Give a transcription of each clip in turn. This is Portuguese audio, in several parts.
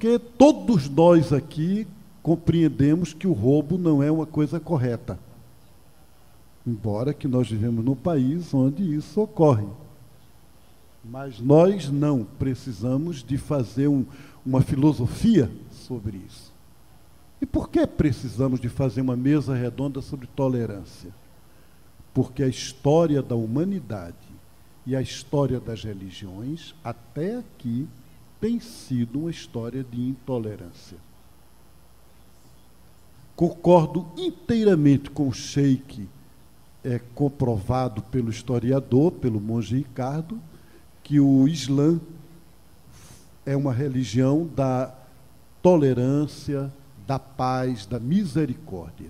porque todos nós aqui compreendemos que o roubo não é uma coisa correta. Embora que nós vivemos num país onde isso ocorre. Mas nós não precisamos de fazer uma filosofia sobre isso. E por que precisamos de fazer uma mesa redonda sobre tolerância? Porque a história da humanidade e a história das religiões, até aqui, tem sido uma história de intolerância. Concordo inteiramente com o Sheik, comprovado pelo historiador, pelo monge Ricardo, que o Islã é uma religião da tolerância, da paz, da misericórdia.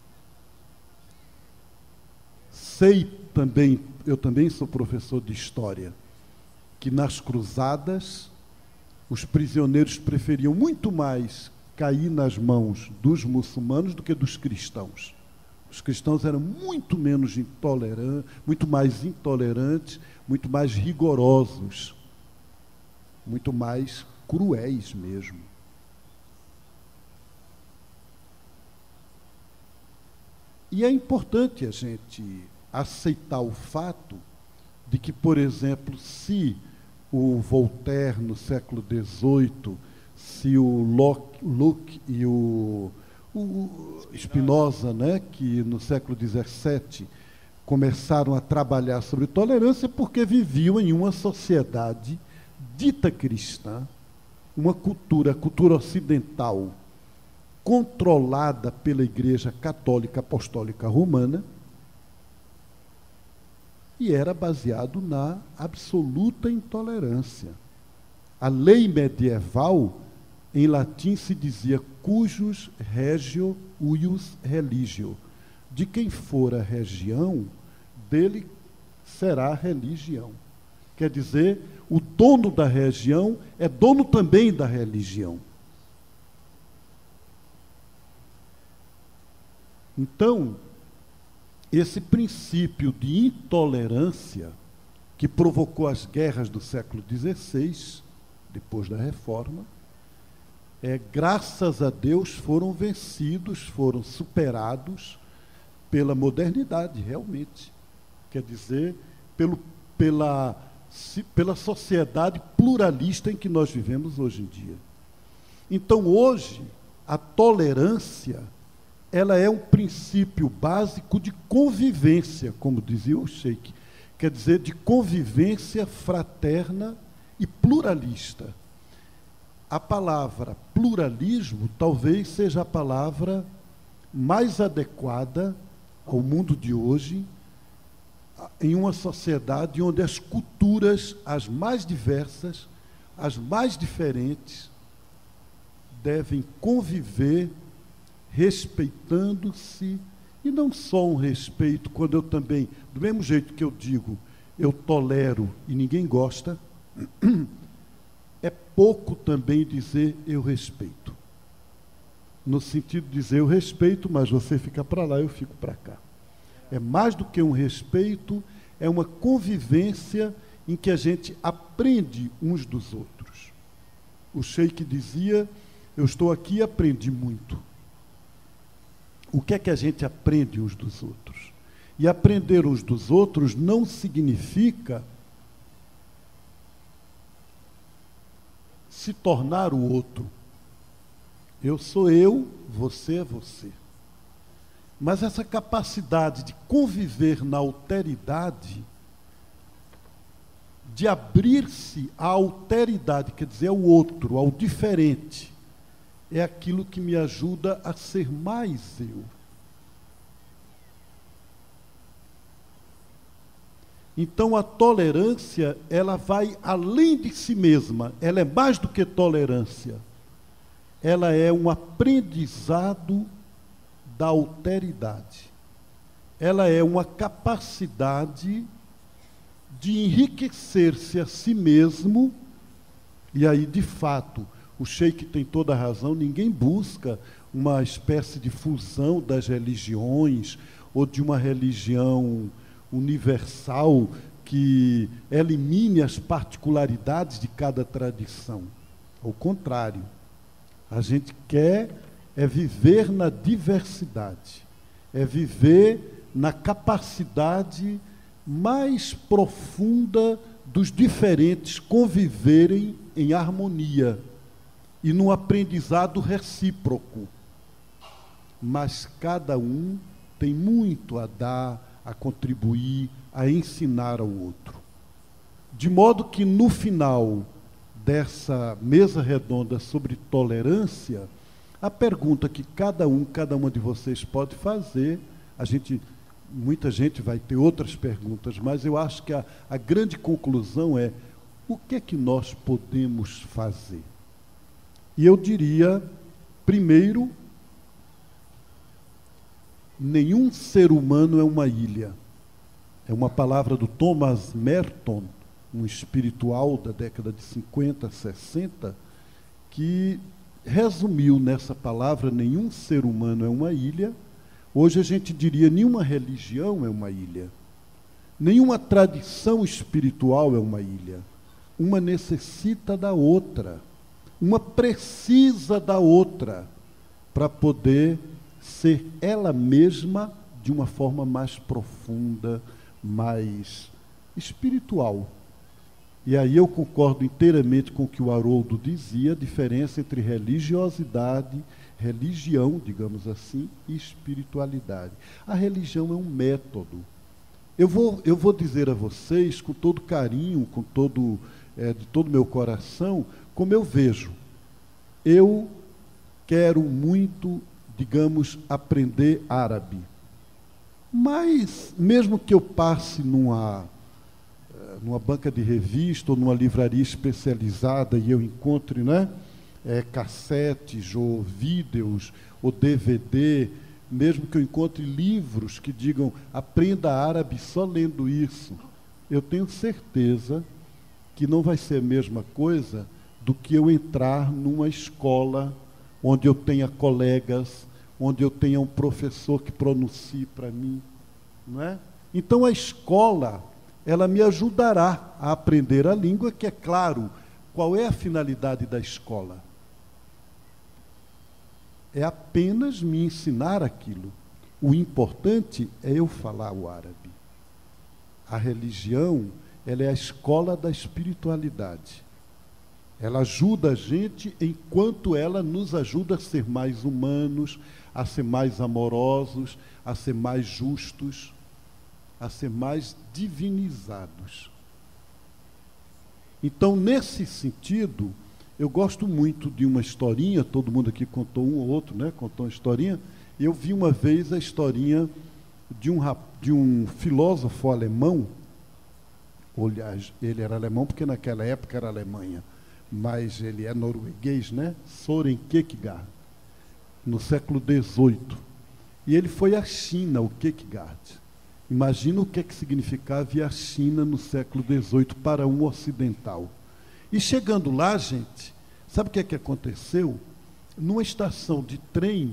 Sei também, eu também sou professor de história, que nas cruzadas os prisioneiros preferiam muito mais cair nas mãos dos muçulmanos do que dos cristãos. Os cristãos eram muito menos intolerantes, muito mais intolerantes, muito mais rigorosos, muito mais cruéis mesmo. E é importante a gente aceitar o fato de que, por exemplo, se o Voltaire, no século XVIII, se o Locke e o Spinoza, né, que no século XVII começaram a trabalhar sobre tolerância, porque viviam em uma sociedade dita cristã, uma cultura, a cultura ocidental, controlada pela Igreja Católica Apostólica Romana, e era baseado na absoluta intolerância. A lei medieval, em latim, se dizia cujus regio uius religio. De quem for a região, dele será a religião. Quer dizer, o dono da região é dono também da religião. Então, esse princípio de intolerância que provocou as guerras do século XVI, depois da Reforma, graças a Deus foram vencidos, foram superados pela modernidade, realmente. Quer dizer, pela sociedade pluralista em que nós vivemos hoje em dia. Então, hoje, a tolerância, ela é um princípio básico de convivência, como dizia o Sheik, quer dizer, de convivência fraterna e pluralista. A palavra pluralismo talvez seja a palavra mais adequada ao mundo de hoje, em uma sociedade onde as culturas, as mais diversas, as mais diferentes, devem conviver respeitando-se, e não só um respeito, quando eu também, do mesmo jeito que eu digo, eu tolero e ninguém gosta, é pouco também dizer eu respeito. No sentido de dizer eu respeito, mas você fica para lá, eu fico para cá. É mais do que um respeito, é uma convivência em que a gente aprende uns dos outros. O Sheik dizia, eu estou aqui e aprendi muito. O que é que a gente aprende uns dos outros? E aprender uns dos outros não significa se tornar o outro. Eu sou eu, você é você. Mas essa capacidade de conviver na alteridade, de abrir-se à alteridade, quer dizer, ao outro, ao diferente, é aquilo que me ajuda a ser mais eu. Então, a tolerância, ela vai além de si mesma, ela é mais do que tolerância. Ela é um aprendizado da alteridade. Ela é uma capacidade de enriquecer-se a si mesmo, e aí, de fato, o Sheik tem toda a razão, ninguém busca uma espécie de fusão das religiões ou de uma religião universal que elimine as particularidades de cada tradição. Ao contrário, A gente quer viver na diversidade, viver na capacidade mais profunda dos diferentes conviverem em harmonia e num aprendizado recíproco. Mas cada um tem muito a dar, a contribuir, a ensinar ao outro. De modo que, no final dessa mesa redonda sobre tolerância, a pergunta que cada uma de vocês pode fazer, muita gente vai ter outras perguntas, mas eu acho que a grande conclusão é: o que é que nós podemos fazer? E eu diria, primeiro, nenhum ser humano é uma ilha. É uma palavra do Thomas Merton, um espiritual da década de 50, 60, que resumiu nessa palavra: nenhum ser humano é uma ilha. Hoje a gente diria: nenhuma religião é uma ilha. Nenhuma tradição espiritual é uma ilha. Uma necessita da outra. Uma precisa da outra para poder ser ela mesma de uma forma mais profunda, mais espiritual. E aí eu concordo inteiramente com o que o Haroldo dizia: a diferença entre religiosidade, religião, digamos assim, e espiritualidade. A religião é um método. Eu vou dizer a vocês, com todo carinho, de todo o meu coração, como eu vejo. Eu quero muito, digamos, aprender árabe. Mas, mesmo que eu passe numa banca de revista ou numa livraria especializada e eu encontre, cassetes ou vídeos ou DVD, mesmo que eu encontre livros que digam aprenda árabe só lendo isso, eu tenho certeza que não vai ser a mesma coisa do que eu entrar numa escola onde eu tenha colegas, onde eu tenha um professor que pronuncie para mim, não é? Então a escola, ela me ajudará a aprender a língua, que é claro, qual é a finalidade da escola? É apenas me ensinar aquilo. O importante é eu falar o árabe. A religião, ela é a escola da espiritualidade. Ela ajuda a gente enquanto ela nos ajuda a ser mais humanos, a ser mais amorosos, a ser mais justos, a ser mais divinizados. Então, nesse sentido, eu gosto muito de uma historinha, todo mundo aqui contou um ou outro, contou uma historinha. Eu vi uma vez a historinha de um filósofo alemão. Aliás, ele era alemão porque naquela época era Alemanha, mas ele é norueguês, Søren Kierkegaard, no século XVIII. E ele foi à China, o Kierkegaard. Imagina o que significava ir à China no século XVIII para um ocidental. E chegando lá, gente, sabe o que aconteceu? Numa estação de trem,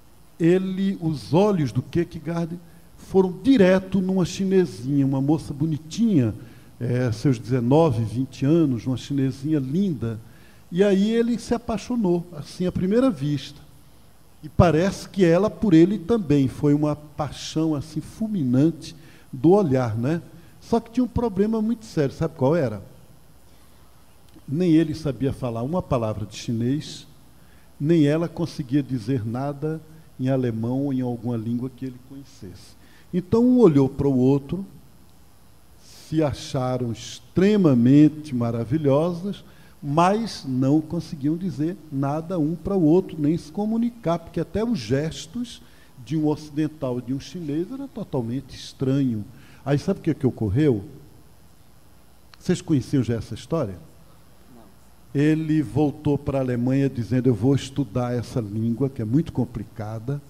os olhos do Kierkegaard foram direto numa chinesinha, uma moça bonitinha, seus 19, 20 anos, uma chinesinha linda. E aí ele se apaixonou, assim, à primeira vista. E parece que ela por ele também. Foi uma paixão assim fulminante do olhar, Só que tinha um problema muito sério, sabe qual era? Nem ele sabia falar uma palavra de chinês, nem ela conseguia dizer nada em alemão ou em alguma língua que ele conhecesse. Então um olhou para o outro, se acharam extremamente maravilhosas, mas não conseguiam dizer nada um para o outro, nem se comunicar, porque até os gestos de um ocidental e de um chinês era totalmente estranho. Aí sabe o que ocorreu? Vocês conheciam já essa história? Não. Ele voltou para a Alemanha dizendo: eu vou estudar essa língua, que é muito complicada,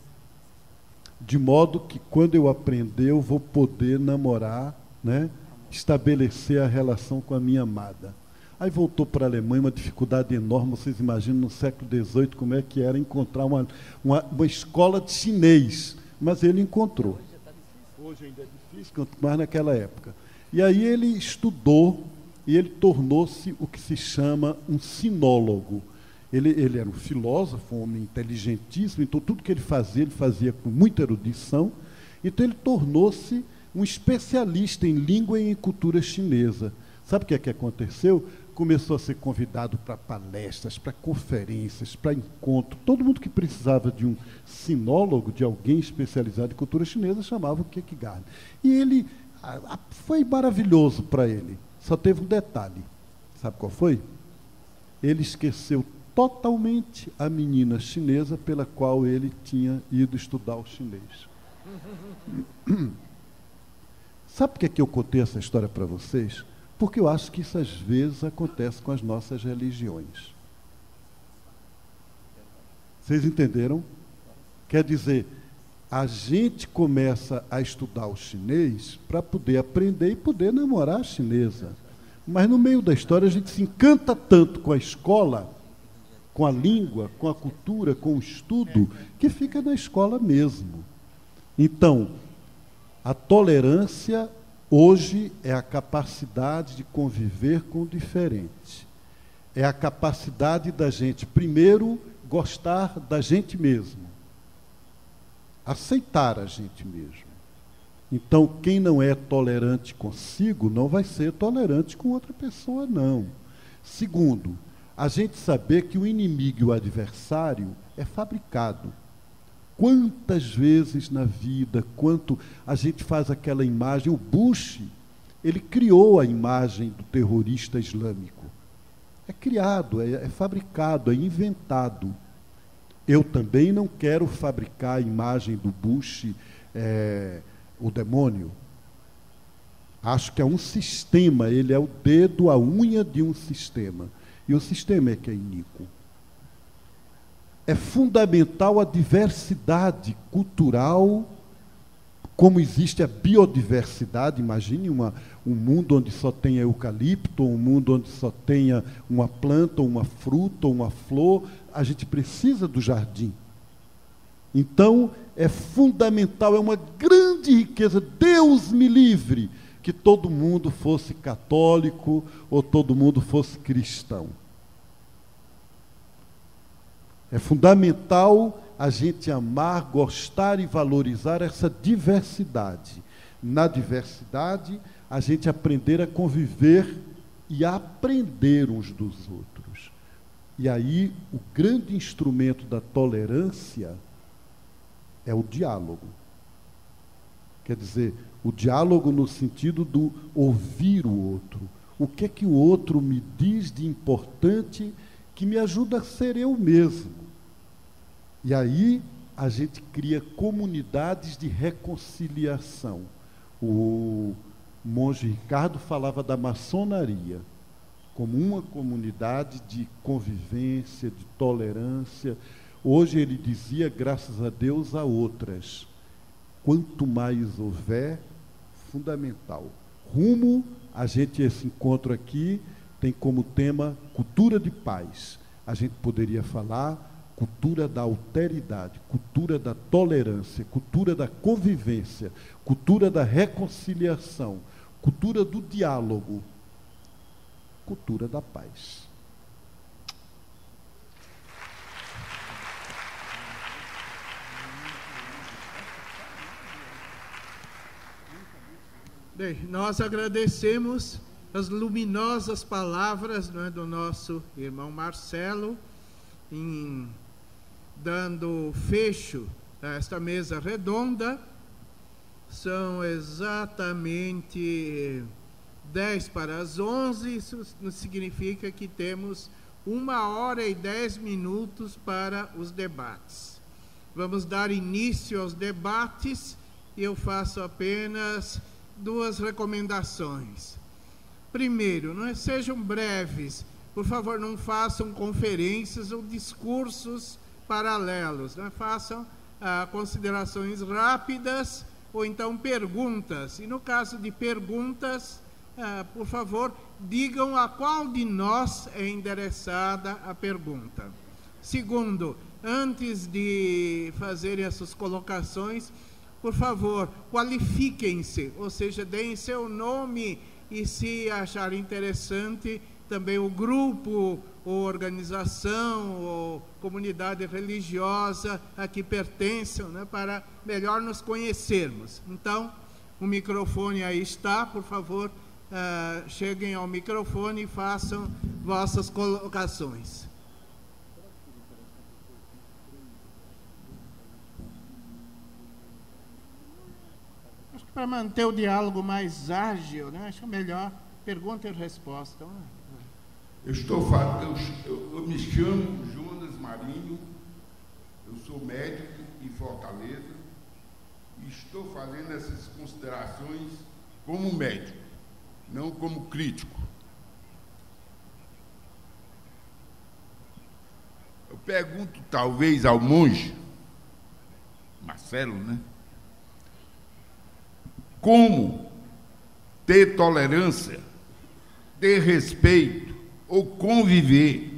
de modo que quando eu aprender eu vou poder namorar, estabelecer a relação com a minha amada. Aí voltou para a Alemanha, uma dificuldade enorme. Vocês imaginam no século XVIII como é que era encontrar uma escola de chinês. Mas ele encontrou. Hoje ainda é difícil, quanto mais naquela época. E aí ele estudou e ele tornou-se o que se chama um sinólogo. Ele era um filósofo, um homem inteligentíssimo, então tudo que ele fazia com muita erudição. Então ele tornou-se um especialista em língua e em cultura chinesa. Sabe o que é que aconteceu? Começou a ser convidado para palestras, para conferências, para encontros. Todo mundo que precisava de um sinólogo, de alguém especializado em cultura chinesa, chamava o Kierkegaard. E ele, foi maravilhoso para ele. Só teve um detalhe. Sabe qual foi? Ele esqueceu totalmente a menina chinesa pela qual ele tinha ido estudar o chinês. Sabe por que eu contei essa história para vocês? Porque eu acho que isso às vezes acontece com as nossas religiões. Vocês entenderam? Quer dizer, a gente começa a estudar o chinês para poder aprender e poder namorar a chinesa. Mas no meio da história a gente se encanta tanto com a escola, com a língua, com a cultura, com o estudo, que fica na escola mesmo. Então, a tolerância hoje é a capacidade de conviver com o diferente. É a capacidade da gente, primeiro, gostar da gente mesmo. Aceitar a gente mesmo. Então, quem não é tolerante consigo, não vai ser tolerante com outra pessoa, não. Segundo, a gente saber que o inimigo e o adversário é fabricado. Quantas vezes na vida, quanto a gente faz aquela imagem, o Bush, ele criou a imagem do terrorista islâmico. É criado, é fabricado, é inventado. Eu também não quero fabricar a imagem do Bush, o demônio. Acho que é um sistema, ele é o dedo, a unha de um sistema. E o sistema é que é iníquo. É fundamental a diversidade cultural, como existe a biodiversidade. Imagine um mundo onde só tenha eucalipto, um mundo onde só tenha uma planta, uma fruta, uma flor. A gente precisa do jardim. Então, é fundamental, é uma grande riqueza. Deus me livre que todo mundo fosse católico ou todo mundo fosse cristão. É fundamental a gente amar, gostar e valorizar essa diversidade. Na diversidade, a gente aprender a conviver e a aprender uns dos outros. E aí, o grande instrumento da tolerância é o diálogo. Quer dizer, o diálogo no sentido do ouvir o outro. O que é que o outro me diz de importante que me ajuda a ser eu mesmo. E aí a gente cria comunidades de reconciliação. O monge Ricardo falava da maçonaria como uma comunidade de convivência, de tolerância. Hoje ele dizia, graças a Deus, a outras. Quanto mais houver, fundamental. Rumo, esse encontro aqui tem como tema cultura de paz. A gente poderia falar cultura da alteridade, cultura da tolerância, cultura da convivência, cultura da reconciliação, cultura do diálogo, cultura da paz. Bem, nós agradecemos as luminosas palavras, do nosso irmão Marcelo, dando fecho a esta mesa redonda. São exatamente 10:11, isso significa que temos 1h10 para os debates. Vamos dar início aos debates e eu faço apenas 2 recomendações. Primeiro, sejam breves, por favor, não façam conferências ou discursos paralelos, façam considerações rápidas ou então perguntas. E no caso de perguntas, por favor, digam a qual de nós é endereçada a pergunta. Segundo, antes de fazerem essas colocações, por favor, qualifiquem-se, ou seja, deem seu nome e, se acharem interessante, também o grupo ou organização, ou comunidade religiosa a que pertençam, né, para melhor nos conhecermos. Então, o microfone aí está, por favor, cheguem ao microfone e façam vossas colocações. Acho que para manter o diálogo mais ágil, né, acho melhor pergunta e resposta. Eu me chamo Jonas Marinho, eu sou médico em Fortaleza e estou fazendo essas considerações como médico, não como crítico. Eu pergunto talvez ao monge Marcelo, né? Como ter tolerância, ter respeito ou conviver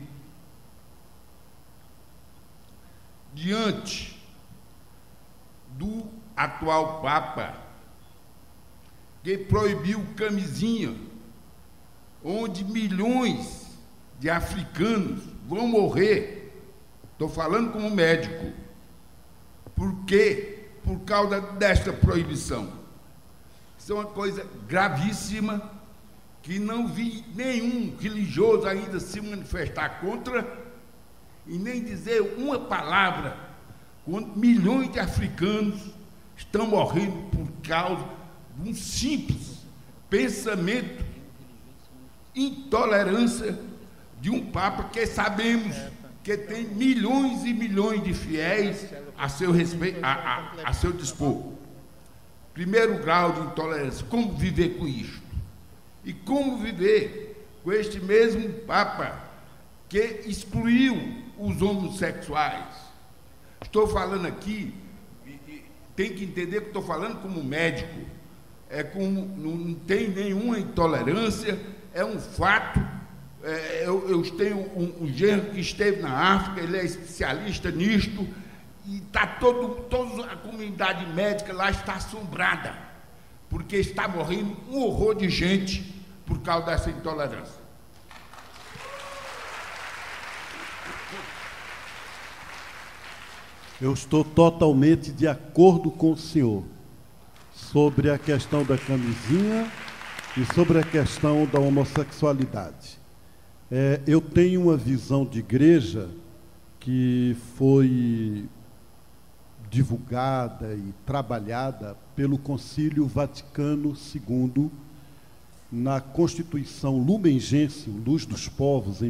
diante do atual Papa, que proibiu camisinha, onde milhões de africanos vão morrer. Estou falando como médico. Por quê? Por causa desta proibição. Isso é uma coisa gravíssima, que não vi nenhum religioso ainda se manifestar contra e nem dizer uma palavra, quando milhões de africanos estão morrendo por causa de um simples pensamento, intolerância de um Papa que sabemos que tem milhões e milhões de fiéis a seu respeito, a seu dispor. Primeiro grau de intolerância, como viver com isto? E como viver com este mesmo Papa que excluiu os homossexuais? Estou falando aqui, tem que entender que estou falando como médico, não tem nenhuma intolerância, é um fato. Eu tenho um genro que esteve na África, ele é especialista nisto, e toda a comunidade médica lá está assombrada, porque está morrendo um horror de gente por causa dessa intolerância. Eu estou totalmente de acordo com o senhor sobre a questão da camisinha e sobre a questão da homossexualidade. Eu tenho uma visão de igreja que foi divulgada e trabalhada pelo Concílio Vaticano II na Constituição Lumen Gentium, Luz dos Povos, em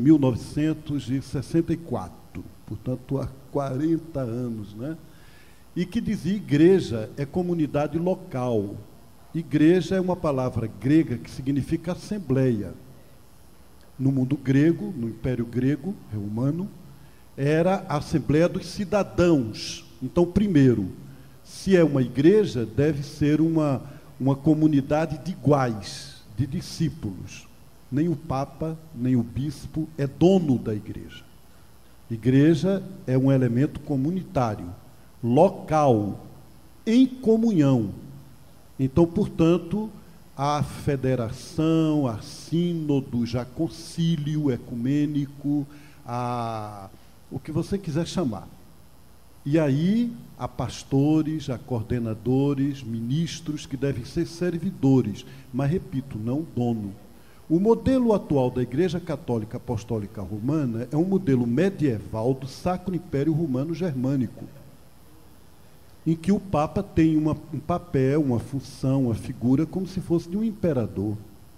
1964, portanto há 40 anos, né? E que dizia: igreja é comunidade local. Igreja é uma palavra grega que significa assembleia. No mundo grego, no Império Grego, romano, era a Assembleia dos Cidadãos. Então, primeiro, se é uma igreja, deve ser uma comunidade de iguais, de discípulos. Nem o Papa, nem o Bispo é dono da igreja. Igreja é um elemento comunitário, local, em comunhão. Então, portanto, a federação, a sínodos, a concílio ecumênico, o que você quiser chamar. E aí, há pastores, há coordenadores, ministros que devem ser servidores, mas, repito, não dono. O modelo atual da Igreja Católica Apostólica Romana é um modelo medieval do Sacro Império Romano Germânico, em que o Papa tem um papel, uma função, uma figura, como se fosse de um imperador,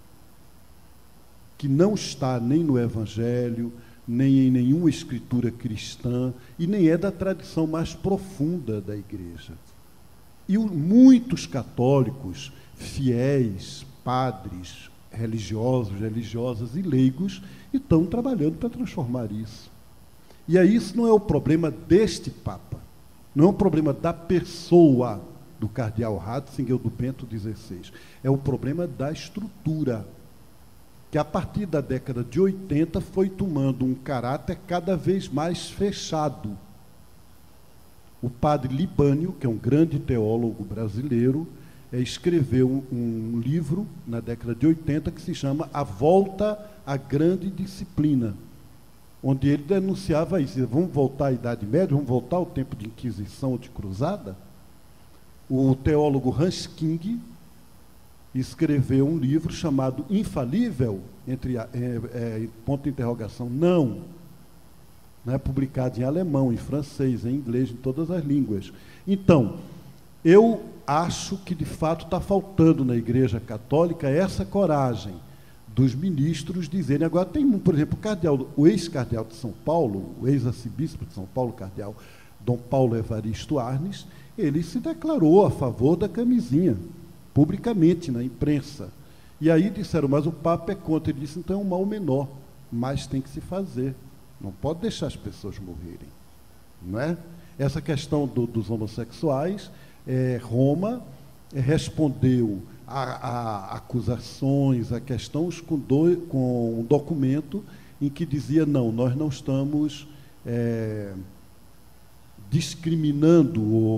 que não está nem no Evangelho, nem em nenhuma escritura cristã, e nem é da tradição mais profunda da Igreja. E muitos católicos, fiéis, padres, religiosos, religiosas e leigos, estão trabalhando para transformar isso. E aí isso não é o problema deste Papa, não é um problema da pessoa do cardeal Ratzinger ou do Bento XVI, é o problema da estrutura, que a partir da década de 80 foi tomando um caráter cada vez mais fechado. O padre Libânio, que é um grande teólogo brasileiro, escreveu um livro na década de 80 que se chama A Volta à Grande Disciplina, onde ele denunciava isso. Vamos voltar à Idade Média, vamos voltar ao tempo de Inquisição, de Cruzada. O teólogo Hans King escreveu um livro chamado Infalível, ponto de interrogação, não é publicado em alemão, em francês, em inglês, em todas as línguas. Então, eu acho que, de fato, está faltando na Igreja Católica essa coragem dos ministros dizerem. Agora, tem, por exemplo, o ex-cardeal de São Paulo, o ex-arcebispo de São Paulo, cardeal Dom Paulo Evaristo Arnes, ele se declarou a favor da camisinha, publicamente, na imprensa. E aí disseram, mas o Papa é contra. Ele disse, então é um mal menor, mas tem que se fazer. Não pode deixar as pessoas morrerem. Não é? Essa questão dos homossexuais, Roma respondeu a acusações, a questões com um documento em que dizia, não, nós não estamos discriminando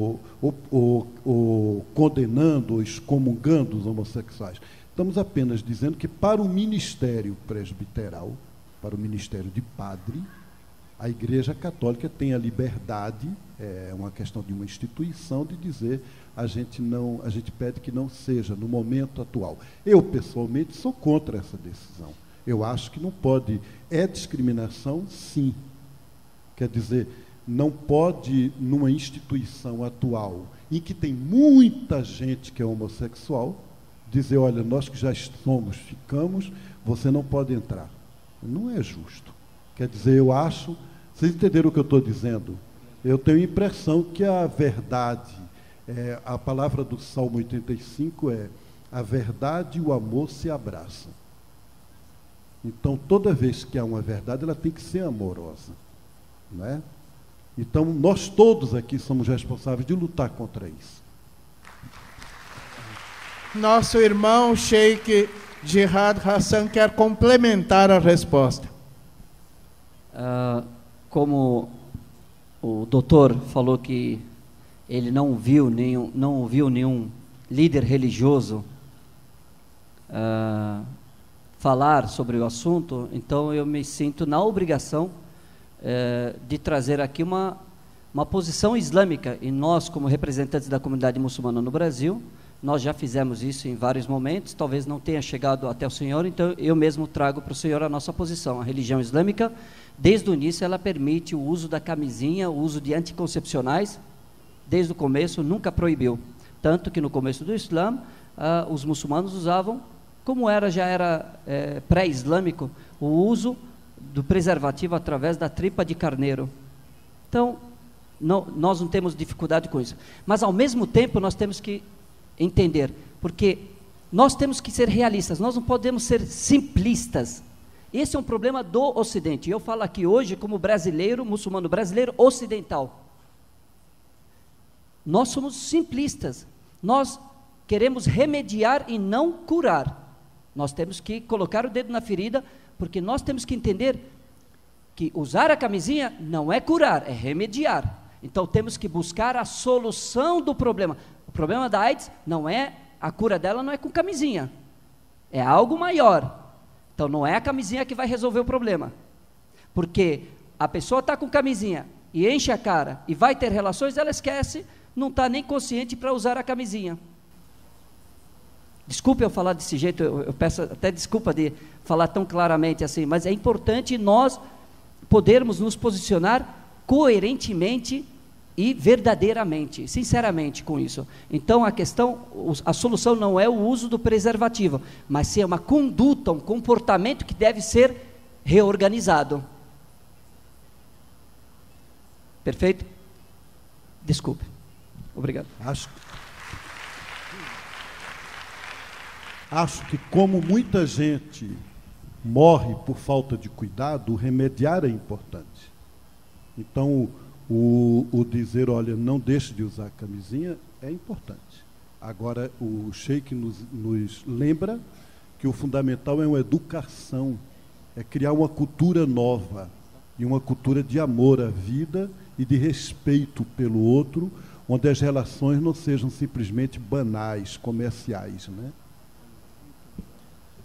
ou condenando ou excomungando os homossexuais. Estamos apenas dizendo que para o ministério presbiteral, para o ministério de padre, a Igreja Católica tem a liberdade, é uma questão de uma instituição, de dizer a gente pede que não seja no momento atual. Eu, pessoalmente, sou contra essa decisão. Eu acho que não pode. É discriminação, sim. Quer dizer, não pode, numa instituição atual, em que tem muita gente que é homossexual, dizer, olha, nós que já ficamos, você não pode entrar. Não é justo. Quer dizer, eu acho... Vocês entenderam o que eu estou dizendo? Eu tenho a impressão que a verdade, a palavra do Salmo 85 é: a verdade e o amor se abraçam. Então, toda vez que há uma verdade, ela tem que ser amorosa. Não é? Então, nós todos aqui somos responsáveis de lutar contra isso. Nosso irmão Sheikh Jihad Hassan quer complementar a resposta. Como o doutor falou que ele não ouviu nenhum líder religioso falar sobre o assunto, então eu me sinto na obrigação de trazer aqui uma posição islâmica, e nós, como representantes da comunidade muçulmana no Brasil, nós já fizemos isso em vários momentos, talvez não tenha chegado até o senhor, então eu mesmo trago para o senhor a nossa posição. A religião islâmica, desde o início, ela permite o uso da camisinha, o uso de anticoncepcionais, desde o começo, nunca proibiu. Tanto que no começo do Islã, os muçulmanos usavam, como já era pré-islâmico, o uso do preservativo através da tripa de carneiro. Então, nós não temos dificuldade com isso. Mas, ao mesmo tempo, nós temos que entender, porque nós temos que ser realistas, nós não podemos ser simplistas. Esse é um problema do Ocidente. Eu falo aqui hoje como brasileiro, muçulmano brasileiro ocidental. Nós somos simplistas, nós queremos remediar e não curar. Nós temos que colocar o dedo na ferida, porque nós temos que entender que usar a camisinha não é curar, é remediar. Então temos que buscar a solução do problema. O problema da AIDS não é, a cura dela não é com camisinha, é algo maior. Então não é a camisinha que vai resolver o problema, porque a pessoa está com camisinha e enche a cara e vai ter relações, ela esquece, não está nem consciente para usar a camisinha. Desculpe eu falar desse jeito, eu peço até desculpa de falar tão claramente assim, mas é importante nós podermos nos posicionar coerentemente e verdadeiramente, sinceramente com isso. Então a solução não é o uso do preservativo, mas sim é uma conduta, um comportamento que deve ser reorganizado. Perfeito? Desculpe. Obrigado. Acho que, como muita gente morre por falta de cuidado, o remediar é importante. Então, o dizer, olha, não deixe de usar a camisinha, é importante. Agora, o Sheikh nos lembra que o fundamental é uma educação, é criar uma cultura nova, e uma cultura de amor à vida e de respeito pelo outro, onde as relações não sejam simplesmente banais, comerciais, né?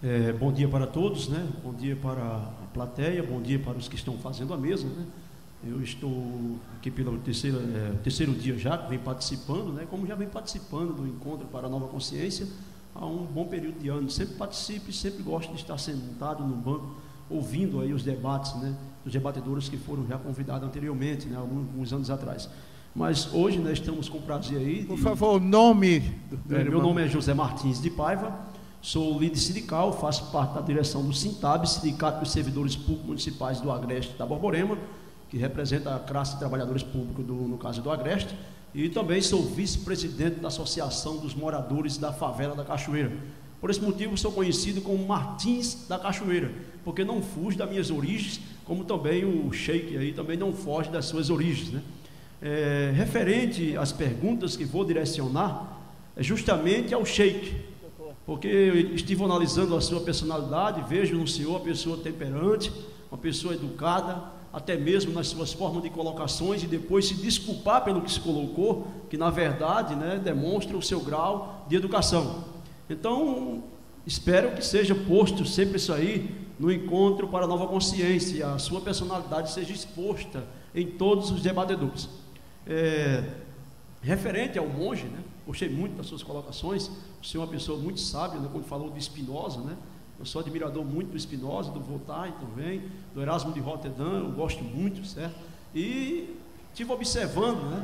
Bom dia para todos, né? Bom dia para a plateia, bom dia para os que estão fazendo a mesa, né? Eu estou aqui pelo terceiro dia já, que vem participando, né? Como já vem participando do Encontro para a Nova Consciência há um bom período de anos. Sempre participo e sempre gosto de estar sentado no banco, ouvindo aí os debates, né? Os debatedores que foram já convidados anteriormente, né? Alguns anos atrás. Mas hoje, né, estamos com prazer aí. Por favor, o nome do irmão. Meu nome é José Martins de Paiva. Sou líder sindical, faço parte da direção do SINTAB, Sindicato dos Servidores Públicos Municipais do Agreste da Borborema, que representa a classe de trabalhadores públicos, no caso do Agreste, e também sou vice-presidente da Associação dos Moradores da Favela da Cachoeira. Por esse motivo, sou conhecido como Martins da Cachoeira, porque não fujo das minhas origens, como também o Sheik aí também não foge das suas origens, né? Referente às perguntas que vou direcionar, é justamente ao Sheik, porque eu estive analisando a sua personalidade, vejo no senhor uma pessoa temperante, uma pessoa educada, até mesmo nas suas formas de colocações, e depois se desculpar pelo que se colocou, que na verdade, né, demonstra o seu grau de educação. Então, espero que seja posto sempre isso aí no Encontro para a Nova Consciência, a sua personalidade seja exposta em todos os debatedores. Referente ao monge, né? Gostei muito das suas colocações. O senhor é uma pessoa muito sábia, né? Quando falou de Spinoza, né? Eu sou admirador muito do Spinoza, do Voltaire também, do Erasmo de Roterdã, eu gosto muito, certo? E estive observando, né?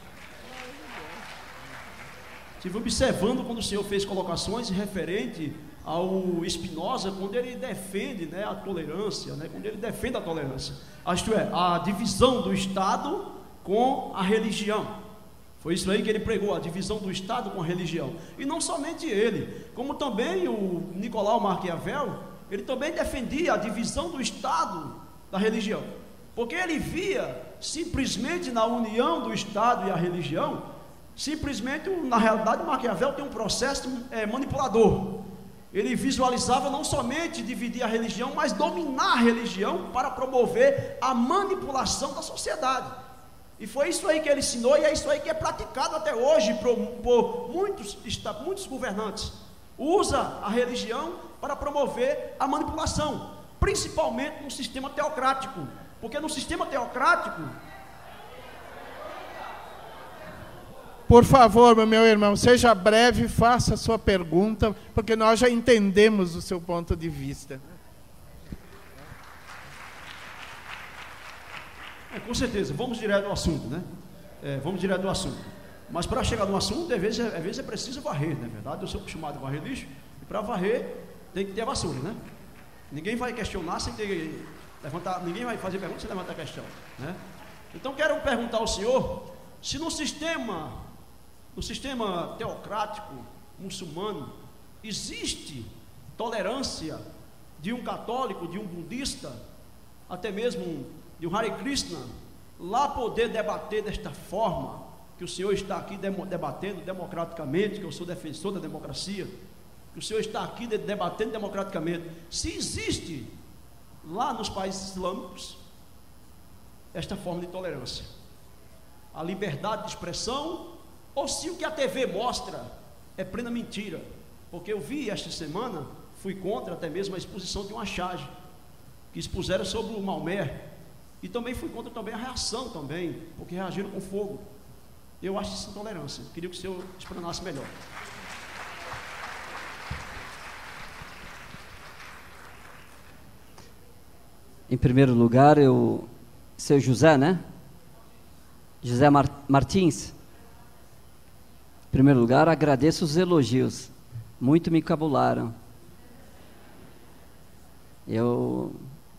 Estive observando quando o senhor fez colocações referente ao Spinoza, quando ele defende, né, a tolerância, né? Quando ele defende a tolerância, isto é, a divisão do Estado com a religião. Foi isso aí que ele pregou, a divisão do Estado com a religião. E não somente ele, como também o Nicolau Maquiavel, ele também defendia a divisão do Estado da religião, porque ele via simplesmente na união do Estado e a religião, simplesmente, na realidade, Maquiavel tem um processo manipulador. Ele visualizava não somente dividir a religião, mas dominar a religião para promover a manipulação da sociedade. E foi isso aí que ele ensinou, e é isso aí que é praticado até hoje por muitos governantes. Usa a religião para promover a manipulação, principalmente no sistema teocrático, porque no sistema teocrático... Por favor, meu irmão, seja breve, faça a sua pergunta, porque nós já entendemos o seu ponto de vista. Com certeza, vamos direto ao assunto, né? Vamos direto ao assunto. Mas para chegar no assunto, às vezes é preciso varrer, não é verdade? Eu sou acostumado a varrer lixo, e para varrer tem que ter a vassoura, né? Ninguém vai questionar sem ter levantar, ninguém vai fazer pergunta sem levantar a questão, né? Então quero perguntar ao senhor se no sistema teocrático muçulmano existe tolerância de um católico, de um budista, até mesmo de um Hare Krishna, lá poder debater desta forma, que o senhor está aqui debatendo democraticamente, que eu sou defensor da democracia, que o senhor está aqui debatendo democraticamente, se existe lá nos países islâmicos esta forma de tolerância, a liberdade de expressão, ou se o que a TV mostra é plena mentira, porque eu vi esta semana, fui contra até mesmo a exposição de uma charge, que expuseram sobre o Maomé, e também fui contra também a reação também, porque reagiram com fogo. Eu acho isso intolerância. Queria que o senhor explanasse melhor. Em primeiro lugar, seu José, né? José Martins. Em primeiro lugar, agradeço os elogios. Muito me encabularam. Eu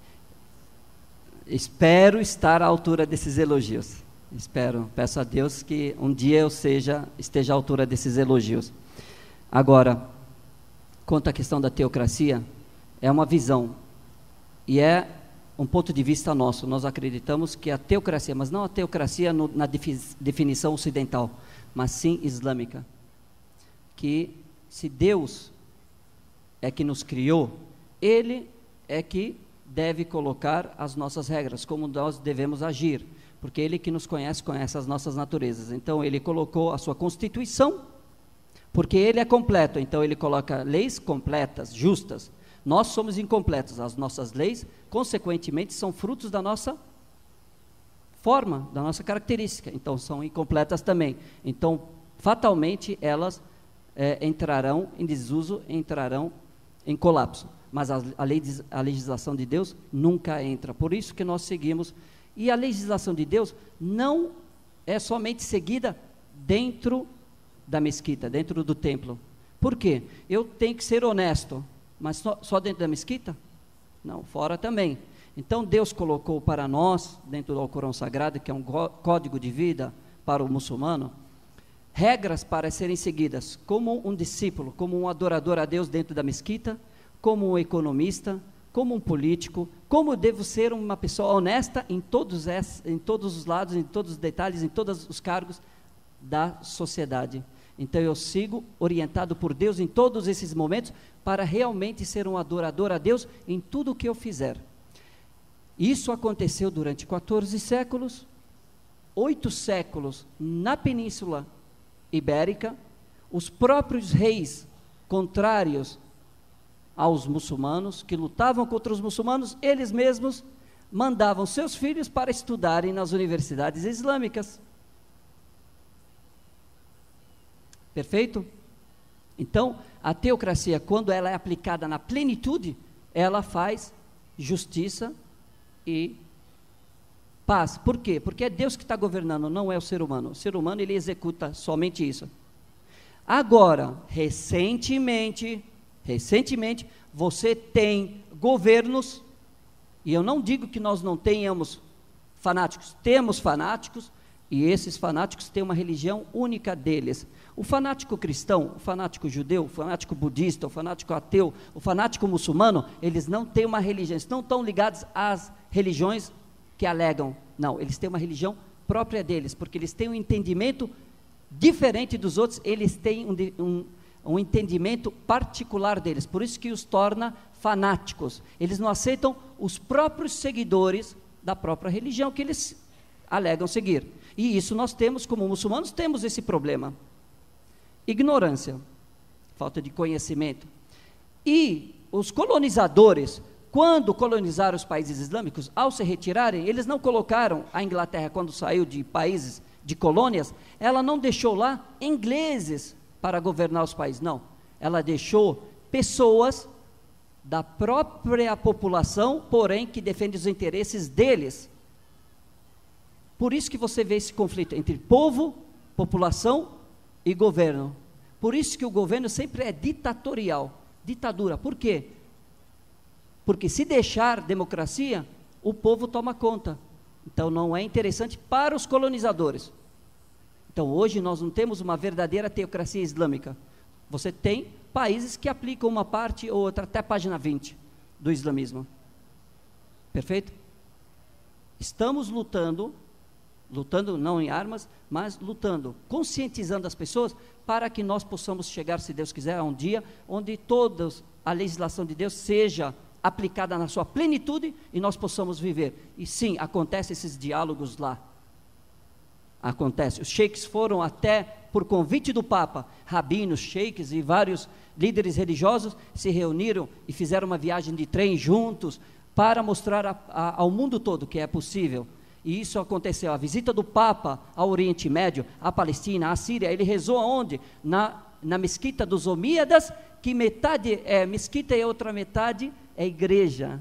espero estar à altura desses elogios. Espero, peço a Deus que um dia eu esteja à altura desses elogios. Agora, quanto à questão da teocracia, é uma visão e é um ponto de vista nosso. Nós acreditamos que a teocracia, mas não a teocracia na definição ocidental, mas sim islâmica, que se Deus é que nos criou, Ele é que deve colocar as nossas regras, como nós devemos agir, porque Ele que nos conhece as nossas naturezas. Então Ele colocou a sua Constituição, porque Ele é completo, então Ele coloca leis completas, justas, Nós somos incompletos, as nossas leis, consequentemente, são frutos da nossa forma, da nossa característica, então são incompletas também. Então, fatalmente, elas entrarão em desuso, entrarão em colapso. Mas a legislação de Deus nunca entra. Por isso que nós seguimos. E a legislação de Deus não é somente seguida dentro da mesquita, dentro do templo. Por quê? Eu tenho que ser honesto, mas só dentro da mesquita? Não, fora também. Então Deus colocou para nós, dentro do Alcorão Sagrado, que é um código de vida para o muçulmano, regras para serem seguidas, como um discípulo, como um adorador a Deus dentro da mesquita, como um economista, como um político, como devo ser uma pessoa honesta em todos os lados, em todos os detalhes, em todos os cargos da sociedade. Então eu sigo orientado por Deus em todos esses momentos para realmente ser um adorador a Deus em tudo o que eu fizer. Isso aconteceu durante 14 séculos, 8 séculos na Península Ibérica. Os próprios reis contrários aos muçulmanos, que lutavam contra os muçulmanos, eles mesmos mandavam seus filhos para estudarem nas universidades islâmicas. Perfeito? Então, a teocracia, quando ela é aplicada na plenitude, ela faz justiça e paz. Por quê? Porque é Deus que está governando, não é o ser humano. O ser humano, ele executa somente isso. Agora, recentemente, você tem governos, e eu não digo que nós não tenhamos fanáticos, temos fanáticos, e esses fanáticos têm uma religião única deles. O fanático cristão, o fanático judeu, o fanático budista, o fanático ateu, o fanático muçulmano, eles não têm uma religião, eles não estão ligados às religiões que alegam, não, eles têm uma religião própria deles, porque eles têm um entendimento diferente dos outros, eles têm um entendimento particular deles, por isso que os torna fanáticos. Eles não aceitam os próprios seguidores da própria religião que eles alegam seguir, e isso nós temos, como muçulmanos, temos esse problema. Ignorância, falta de conhecimento. E os colonizadores, quando colonizaram os países islâmicos, ao se retirarem, eles não colocaram a Inglaterra, quando saiu de países, de colônias, ela não deixou lá ingleses para governar os países, não. Ela deixou pessoas da própria população, porém que defendem os interesses deles. Por isso que você vê esse conflito entre povo, população e governo. Por isso que o governo sempre é ditatorial, ditadura. Por quê? Porque se deixar democracia, o povo toma conta. Então não é interessante para os colonizadores. Então hoje nós não temos uma verdadeira teocracia islâmica. Você tem países que aplicam uma parte ou outra, até a página 20 do islamismo. Perfeito? Estamos lutando não em armas, mas lutando, conscientizando as pessoas para que nós possamos chegar, se Deus quiser, a um dia onde toda a legislação de Deus seja aplicada na sua plenitude e nós possamos viver. E sim, acontecem esses diálogos lá. Acontece. Os sheiks foram até, por convite do Papa, rabinos, sheiks e vários líderes religiosos se reuniram e fizeram uma viagem de trem juntos para mostrar ao mundo todo que é possível. E isso aconteceu, a visita do Papa ao Oriente Médio, à Palestina, à Síria, ele rezou aonde? Na mesquita dos Omíadas, que metade é mesquita e a outra metade é igreja.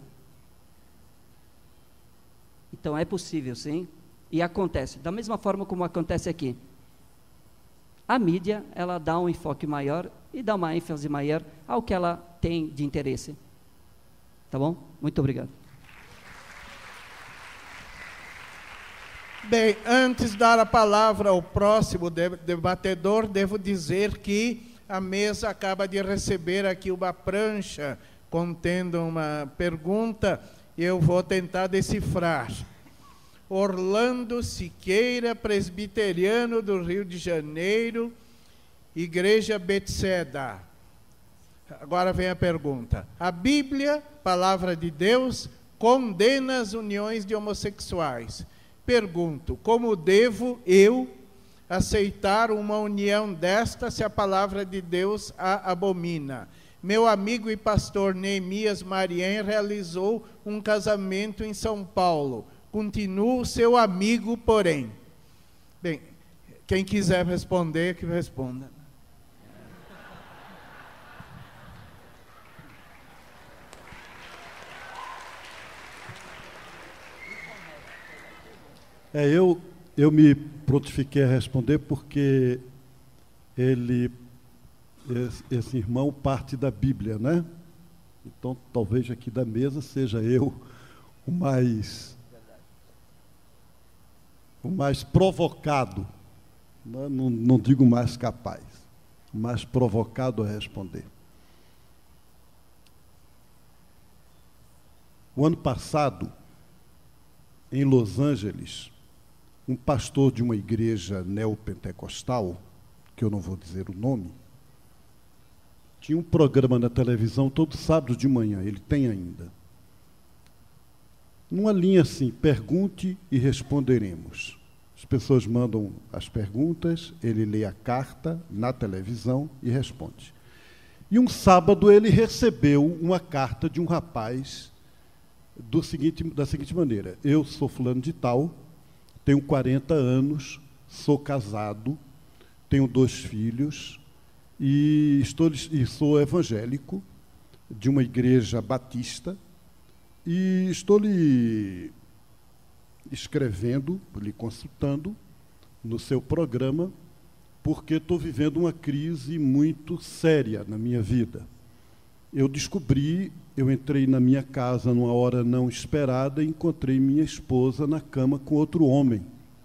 Então é possível, sim, e acontece, da mesma forma como acontece aqui. A mídia, ela dá um enfoque maior e dá uma ênfase maior ao que ela tem de interesse. Tá bom? Muito obrigado. Bem, antes de dar a palavra ao próximo debatedor, devo dizer que a mesa acaba de receber aqui uma prancha contendo uma pergunta e eu vou tentar decifrar. Orlando Siqueira, presbiteriano do Rio de Janeiro, Igreja Bethesda. Agora vem a pergunta. A Bíblia, palavra de Deus, condena as uniões de homossexuais. Pergunto, como devo eu aceitar uma união desta se a palavra de Deus a abomina? Meu amigo e pastor Neemias Marien realizou um casamento em São Paulo. Continuo seu amigo, porém. Bem, quem quiser responder, que responda. Eu me prontifiquei a responder porque esse irmão parte da Bíblia, né? Então, talvez aqui da mesa seja eu o mais provocado, né? Não digo mais capaz, o mais provocado a responder. O ano passado, em Los Angeles, um pastor de uma igreja neopentecostal, que eu não vou dizer o nome, tinha um programa na televisão todo sábado de manhã, ele tem ainda. Numa linha assim, pergunte e responderemos. As pessoas mandam as perguntas, ele lê a carta na televisão e responde. E um sábado ele recebeu uma carta de um rapaz da seguinte maneira: eu sou fulano de tal, tenho 40 anos, sou casado, tenho 2 filhos e sou evangélico de uma igreja batista e estou lhe escrevendo, lhe consultando no seu programa porque estou vivendo uma crise muito séria na minha vida. Eu entrei na minha casa numa hora não esperada e encontrei minha esposa na cama com outro homem.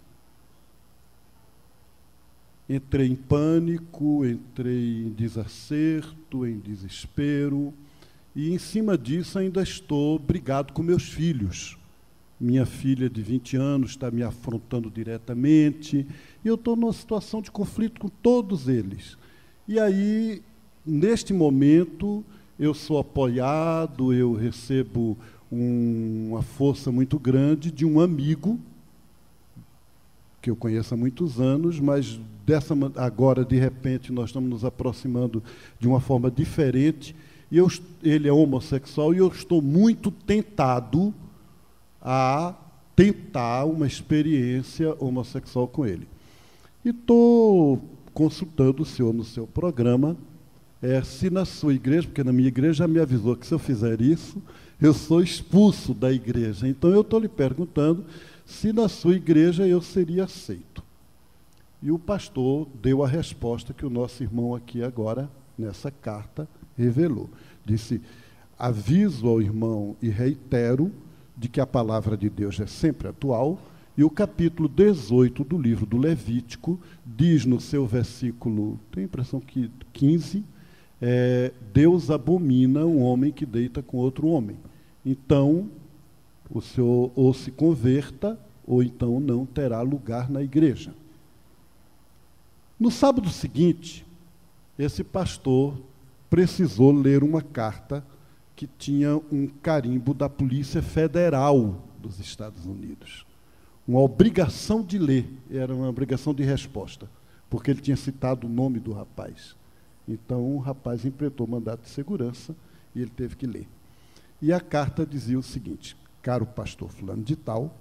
Entrei em pânico, entrei em desacerto, em desespero, e em cima disso ainda estou brigado com meus filhos. Minha filha de 20 anos está me afrontando diretamente, e eu estou numa situação de conflito com todos eles. E aí, neste momento, eu sou apoiado, eu recebo uma força muito grande de um amigo, que eu conheço há muitos anos, mas agora, de repente, nós estamos nos aproximando de uma forma diferente, e ele é homossexual, e eu estou muito tentado a tentar uma experiência homossexual com ele. E estou consultando o senhor no seu programa, se na sua igreja, porque na minha igreja já me avisou que se eu fizer isso, eu sou expulso da igreja. Então eu estou lhe perguntando se na sua igreja eu seria aceito. E o pastor deu a resposta que o nosso irmão aqui agora, nessa carta, revelou. Disse: aviso ao irmão e reitero de que a palavra de Deus é sempre atual, e o capítulo 18 do livro do Levítico diz no seu versículo, tenho a impressão que 15, Deus abomina um homem que deita com outro homem. Então, o senhor ou se converta, ou então não terá lugar na igreja. No sábado seguinte, esse pastor precisou ler uma carta que tinha um carimbo da Polícia Federal dos Estados Unidos. Uma obrigação de ler, era uma obrigação de resposta, porque ele tinha citado o nome do rapaz. Então, o rapaz implementou mandato de segurança e ele teve que ler. E a carta dizia o seguinte: caro pastor fulano de tal,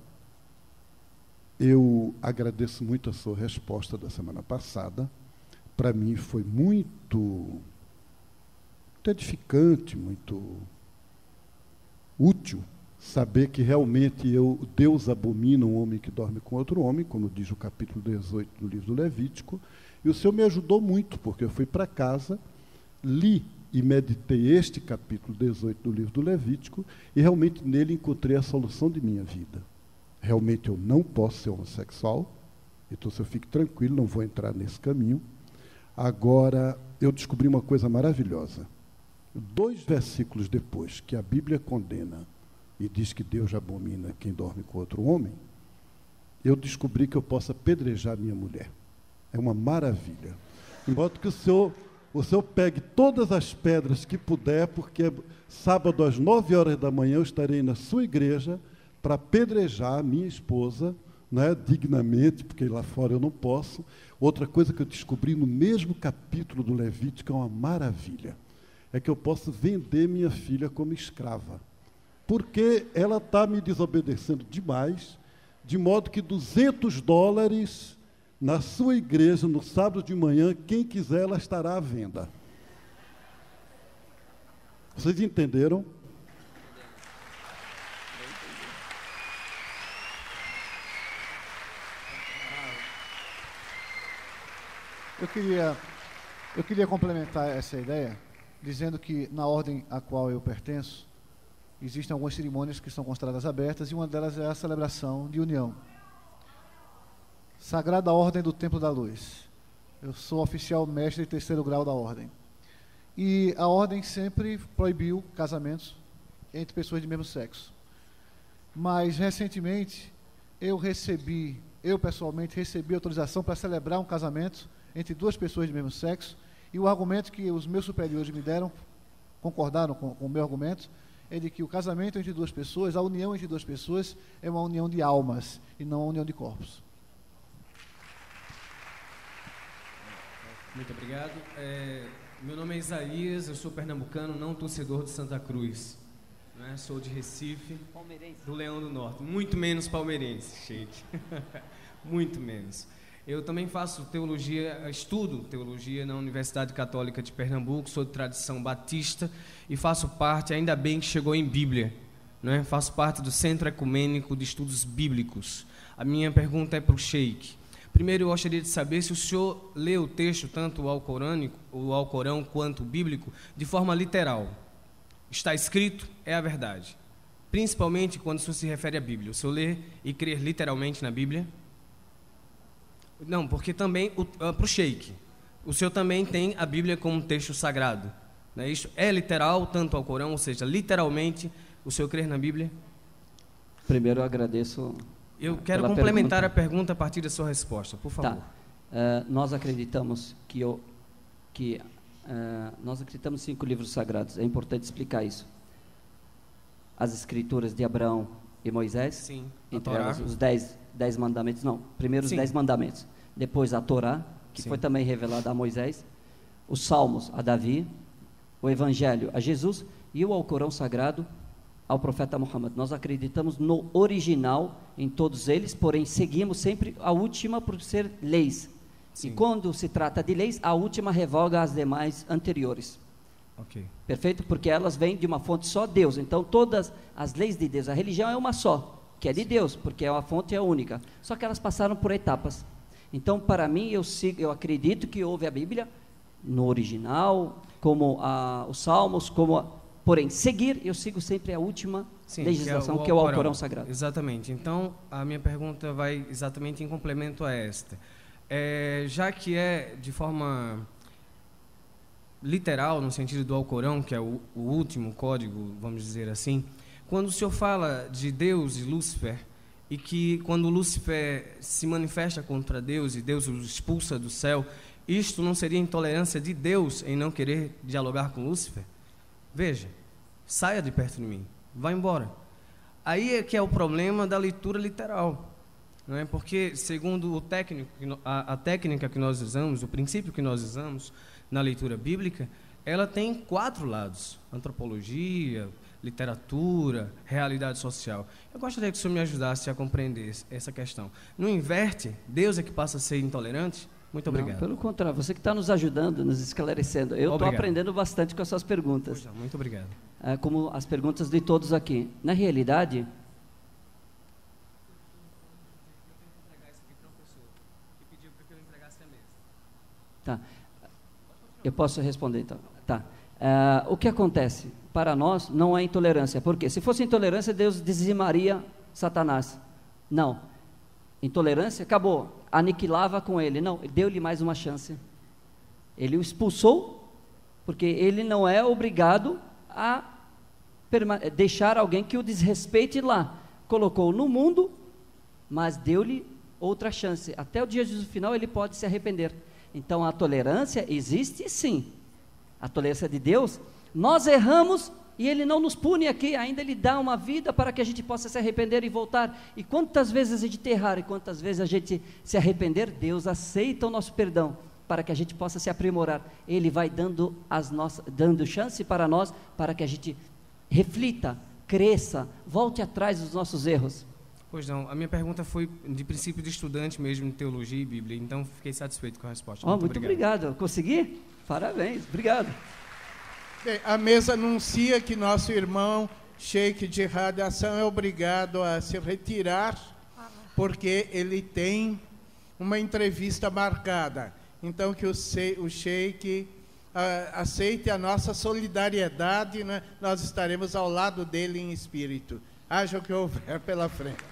eu agradeço muito a sua resposta da semana passada. Para mim foi muito edificante, muito útil saber que realmente Deus abomina um homem que dorme com outro homem, como diz o capítulo 18 do livro do Levítico, e o Senhor me ajudou muito, porque eu fui para casa, li e meditei este capítulo 18 do livro do Levítico, e realmente nele encontrei a solução de minha vida. Realmente eu não posso ser homossexual, então se eu fique tranquilo, não vou entrar nesse caminho. Agora, eu descobri uma coisa maravilhosa. 2 versículos depois, que a Bíblia condena e diz que Deus abomina quem dorme com outro homem, eu descobri que eu posso apedrejar minha mulher. É uma maravilha. De modo que o senhor pegue todas as pedras que puder, porque sábado às 9 horas da manhã eu estarei na sua igreja para apedrejar a minha esposa, né, dignamente, porque lá fora eu não posso. Outra coisa que eu descobri no mesmo capítulo do Levítico é uma maravilha. é que eu posso vender minha filha como escrava. Porque ela está me desobedecendo demais, de modo que $200 na sua igreja, no sábado de manhã, quem quiser, ela estará à venda. Vocês entenderam? Eu queria complementar essa ideia, dizendo que na ordem a qual eu pertenço, existem algumas cerimônias que são consideradas abertas, e uma delas é a celebração de união. Sagrada Ordem do Templo da Luz. Eu sou oficial mestre de 3º grau da ordem. E a ordem sempre proibiu casamentos entre pessoas de mesmo sexo. Mas, recentemente, eu pessoalmente recebi autorização para celebrar um casamento entre 2 pessoas de mesmo sexo, e o argumento que os meus superiores me deram, concordaram com o meu argumento, é de que o casamento entre 2 pessoas, a união entre 2 pessoas, é uma união de almas e não uma união de corpos. Muito obrigado. Meu nome é Isaías, eu sou pernambucano, não torcedor de Santa Cruz. Né? Sou de Recife, do Leão do Norte. Muito menos palmeirense, gente. Muito menos. Eu também faço teologia, estudo teologia na Universidade Católica de Pernambuco, sou de tradição batista e faço parte, ainda bem que chegou em Bíblia, né? Faço parte do Centro Ecumênico de Estudos Bíblicos. A minha pergunta é para o Sheik. Primeiro, eu gostaria de saber se o senhor lê o texto, tanto o Alcorão quanto o bíblico, de forma literal. Está escrito, é a verdade. Principalmente quando o senhor se refere à Bíblia. O senhor lê e crê literalmente na Bíblia? Não, porque também, para o Sheik, o senhor também tem a Bíblia como um texto sagrado. Né? Isso é literal, tanto ao Corão, ou seja, literalmente, o senhor crê na Bíblia? Primeiro eu agradeço. Eu quero complementar a pergunta a partir da sua resposta, por favor. Tá. Nós acreditamos nós acreditamos em 5 livros sagrados. É importante explicar isso. As escrituras de Abraão e Moisés, sim, entre elas os 10 mandamentos, não, primeiro os 10 mandamentos, depois a Torá, que foi também revelada a Moisés, os Salmos a Davi, o Evangelho a Jesus e o Alcorão Sagrado ao profeta Muhammad. Nós acreditamos no original em todos eles, porém seguimos sempre a última por ser leis. Sim. E quando se trata de leis, a última revoga as demais anteriores. Okay. Perfeito? Porque elas vêm de uma fonte só, Deus. Então todas as leis de Deus, a religião é uma só, que é de Deus, porque a fonte é única. Só que elas passaram por etapas. Então, para mim, eu acredito que houve a Bíblia no original, como os Salmos, porém, eu sigo sempre a última legislação, que é o Alcorão Sagrado. Exatamente. Então, a minha pergunta vai exatamente em complemento a esta. Já que é de forma literal, no sentido do Alcorão, que é o último código, vamos dizer assim, quando o senhor fala de Deus e Lúcifer, e que quando Lúcifer se manifesta contra Deus e Deus o expulsa do céu, isto não seria intolerância de Deus em não querer dialogar com Lúcifer? Veja, saia de perto de mim, vá embora. Aí é que é o problema da leitura literal, não é? Porque, segundo a técnica que nós usamos, o princípio que nós usamos na leitura bíblica, ela tem 4 lados: antropologia, literatura, realidade social. Eu gostaria que o senhor me ajudasse a compreender essa questão. Não inverte? Deus é que passa a ser intolerante? Muito obrigado. Não, pelo contrário, você que está nos ajudando, nos esclarecendo. Eu estou aprendendo bastante com as suas perguntas. Poxa, muito obrigado. Como as perguntas de todos aqui. Na realidade... Tá. Eu posso responder, então. Tá. O que acontece? Para nós, não é intolerância. Por quê? Se fosse intolerância, Deus dizimaria Satanás. Não. Intolerância, acabou. Aniquilava com ele. Não, deu-lhe mais uma chance. Ele o expulsou, porque ele não é obrigado a deixar alguém que o desrespeite lá. Colocou no mundo, mas deu-lhe outra chance. Até o dia do final ele pode se arrepender. Então a tolerância existe sim. A tolerância de Deus, nós erramos e Ele não nos pune aqui, ainda Ele dá uma vida para que a gente possa se arrepender e voltar. E quantas vezes a gente errar e quantas vezes a gente se arrepender, Deus aceita o nosso perdão, para que a gente possa se aprimorar. Ele vai dando dando chance para nós, para que a gente reflita, cresça, volte atrás dos nossos erros. Pois não, a minha pergunta foi de princípio de estudante mesmo de teologia e Bíblia, então fiquei satisfeito com a resposta. Muito obrigado. Consegui? Parabéns, obrigado. Bem, a mesa anuncia que nosso irmão Sheik de Radiação é obrigado a se retirar, porque ele tem uma entrevista marcada. Então, que o Sheik aceite a nossa solidariedade, né? Nós estaremos ao lado dele em espírito. Haja o que houver pela frente.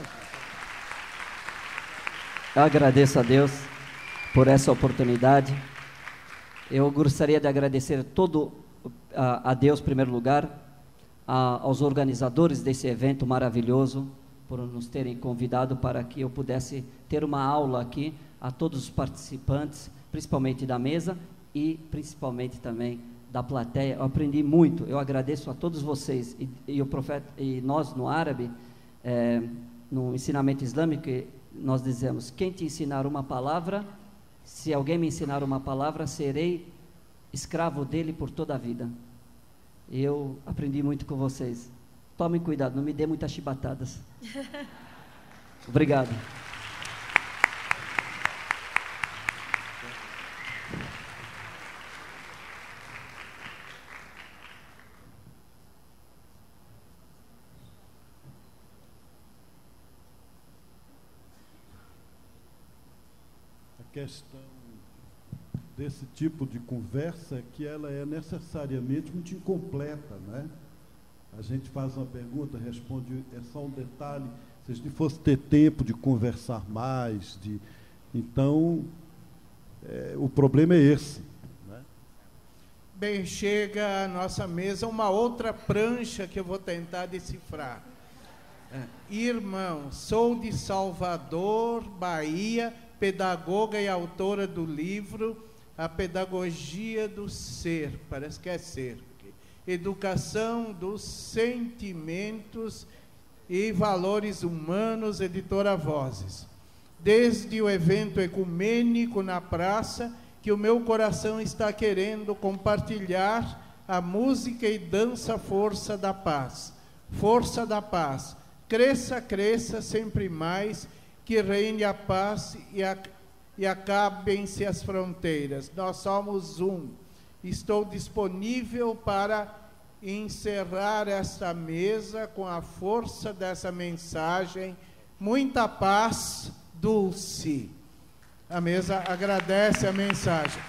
Eu agradeço a Deus por essa oportunidade. Eu gostaria de agradecer a Deus, em primeiro lugar, aos organizadores desse evento maravilhoso, por nos terem convidado para que eu pudesse ter uma aula aqui a todos os participantes, principalmente da mesa e principalmente também da plateia. Eu aprendi muito, eu agradeço a todos vocês. E nós, no árabe, no ensinamento islâmico, nós dizemos: quem te ensinar uma palavra, se alguém me ensinar uma palavra, serei escravo dele por toda a vida. Eu aprendi muito com vocês. Tomem cuidado, não me dê muitas chibatadas. Obrigado. A questão desse tipo de conversa é que ela é necessariamente muito incompleta, né? A gente faz uma pergunta, responde, é só um detalhe. Se a gente fosse ter tempo de conversar mais, então, o problema é esse, né? Bem, chega à nossa mesa uma outra prancha que eu vou tentar decifrar. Irmão, sou de Salvador, Bahia, pedagoga e autora do livro A Pedagogia do Ser, parece que é ser, Educação dos Sentimentos e Valores Humanos, editora Vozes. Desde o evento ecumênico na praça, que o meu coração está querendo compartilhar a música e dança Força da Paz. Força da Paz. Cresça, cresça sempre mais, que reine a paz e acabem-se as fronteiras. Nós somos um. Estou disponível para encerrar esta mesa com a força dessa mensagem. Muita paz, Dulce. A mesa agradece a mensagem.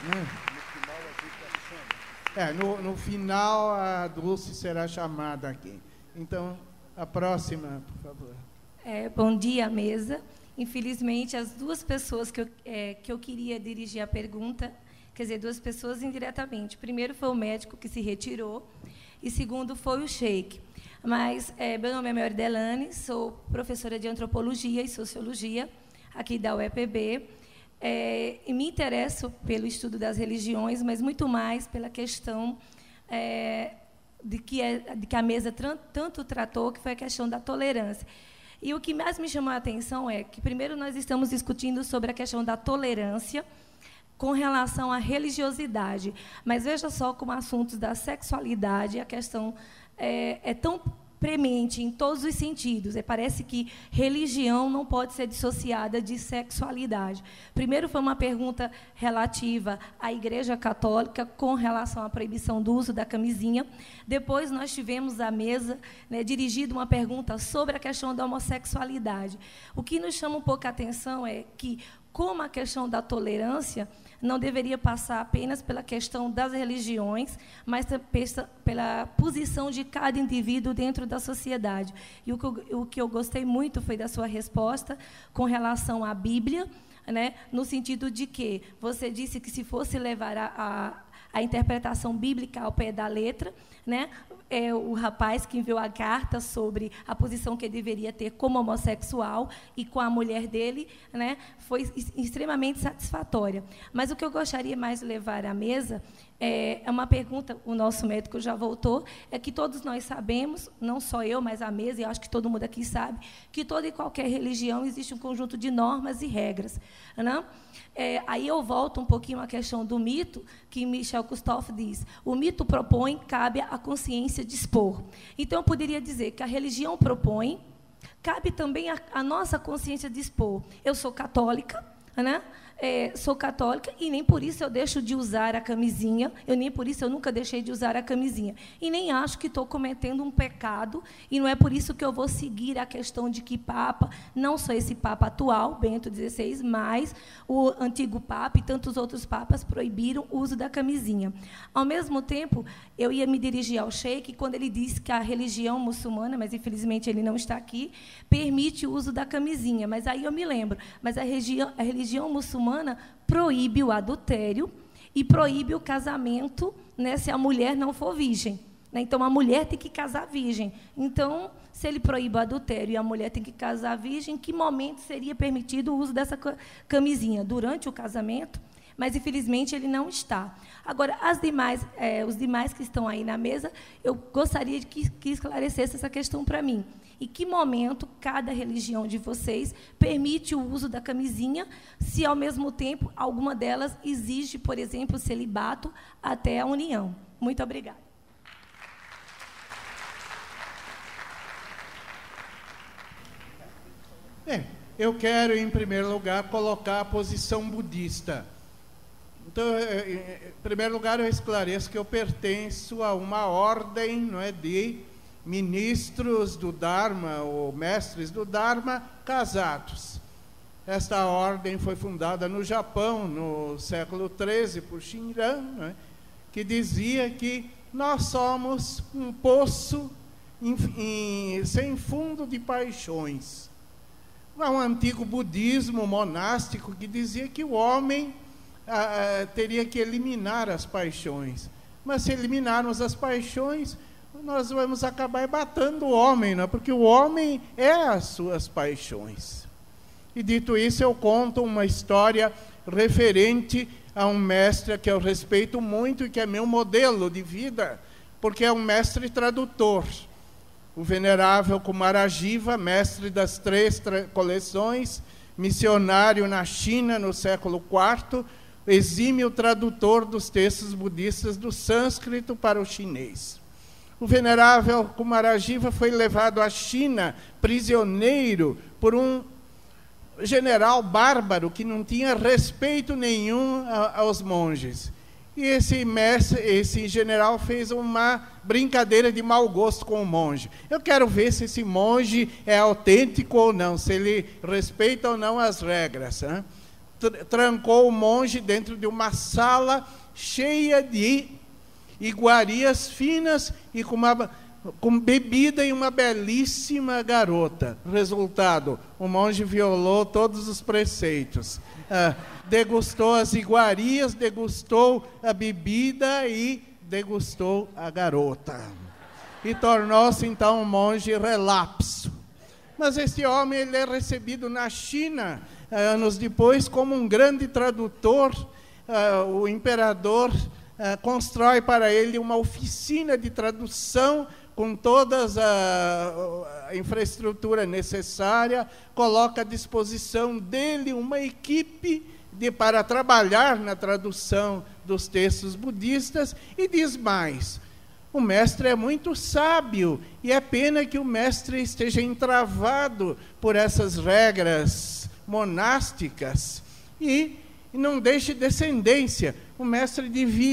No final, a Dulce será chamada aqui. Então, a próxima, por favor. Bom dia, mesa. Infelizmente, as duas pessoas que eu queria dirigir a pergunta, quer dizer, duas pessoas indiretamente. Primeiro foi o médico que se retirou, e segundo foi o Sheik. Mas, meu nome é Mary Delane, sou professora de Antropologia e Sociologia, aqui da UEPB, e me interesso pelo estudo das religiões, mas muito mais pela questão de que a mesa tanto tratou, que foi a questão da tolerância. E o que mais me chamou a atenção é que, primeiro, nós estamos discutindo sobre a questão da tolerância com relação à religiosidade. Mas veja só como assuntos da sexualidade, a questão é tão premente em todos os sentidos. Parece que religião não pode ser dissociada de sexualidade. Primeiro foi uma pergunta relativa à Igreja Católica com relação à proibição do uso da camisinha. Depois nós tivemos à mesa, dirigida uma pergunta sobre a questão da homossexualidade. O que nos chama um pouco a atenção é que, como a questão da tolerância não deveria passar apenas pela questão das religiões, mas pela posição de cada indivíduo dentro da sociedade. E o que eu gostei muito foi da sua resposta com relação à Bíblia, no sentido de que você disse que, se fosse levar a interpretação bíblica ao pé da letra, o rapaz que enviou a carta sobre a posição que ele deveria ter como homossexual e com a mulher dele, foi extremamente satisfatória. Mas o que eu gostaria mais de levar à mesa é uma pergunta, o nosso médico já voltou, é que todos nós sabemos, não só eu, mas a mesa, e acho que todo mundo aqui sabe, que toda e qualquer religião existe um conjunto de normas e regras. né? Aí eu volto um pouquinho à questão do mito, que Michel Kustoff diz. O mito propõe, cabe à consciência dispor. Então, eu poderia dizer que a religião propõe, cabe também à nossa consciência dispor. Eu sou católica, né? Sou católica e nem por isso eu deixo de usar a camisinha, nem por isso eu nunca deixei de usar a camisinha. E nem acho que estou cometendo um pecado, e não é por isso que eu vou seguir a questão de que Papa, não só esse Papa atual, Bento XVI, mas o antigo Papa e tantos outros Papas proibiram o uso da camisinha. Ao mesmo tempo, eu ia me dirigir ao Sheik quando ele disse que a religião muçulmana, mas infelizmente ele não está aqui, permite o uso da camisinha. Mas aí eu me lembro, mas a religião muçulmana proíbe o adultério e proíbe o casamento, né, se a mulher não for virgem. Né? Então, a mulher tem que casar virgem. Então, se ele proíbe o adultério e a mulher tem que casar virgem, em que momento seria permitido o uso dessa camisinha? Durante o casamento? Mas, infelizmente, ele não está. Agora, os demais que estão aí na mesa, eu gostaria de que esclarecesse essa questão para mim. Em que momento cada religião de vocês permite o uso da camisinha, se, ao mesmo tempo, alguma delas exige, por exemplo, o celibato até a união? Muito obrigada. Eu quero, em primeiro lugar, colocar a posição budista. Então, em primeiro lugar, eu esclareço que eu pertenço a uma ordem, não é, de ministros do Dharma, ou mestres do Dharma, casados. Esta ordem foi fundada no Japão, no século XIII, por Shinran, né, que dizia que nós somos um poço sem fundo de paixões. Há um antigo budismo monástico que dizia que o homem teria que eliminar as paixões. Mas se eliminarmos as paixões, nós vamos acabar matando o homem, não é? Porque o homem é as suas paixões. E dito isso, eu conto uma história referente a um mestre que eu respeito muito e que é meu modelo de vida, porque é um mestre tradutor. O venerável Kumarajiva, mestre das 3 coleções, missionário na China no século IV, exímio tradutor dos textos budistas do sânscrito para o chinês. O venerável Kumarajiva foi levado à China prisioneiro por um general bárbaro que não tinha respeito nenhum aos monges. E esse general fez uma brincadeira de mau gosto com o monge. Eu quero ver se esse monge é autêntico ou não, se ele respeita ou não as regras. Né? Trancou o monge dentro de uma sala cheia de iguarias finas e com bebida e uma belíssima garota. Resultado, o monge violou todos os preceitos. Degustou as iguarias, degustou a bebida e degustou a garota. E tornou-se, então, um monge relapso. Mas esse homem ele é recebido na China, anos depois, como um grande tradutor. O imperador constrói para ele uma oficina de tradução com toda a infraestrutura necessária, coloca à disposição dele uma equipe para trabalhar na tradução dos textos budistas e diz mais: o mestre é muito sábio e é pena que o mestre esteja entravado por essas regras monásticas e não deixe descendência. O mestre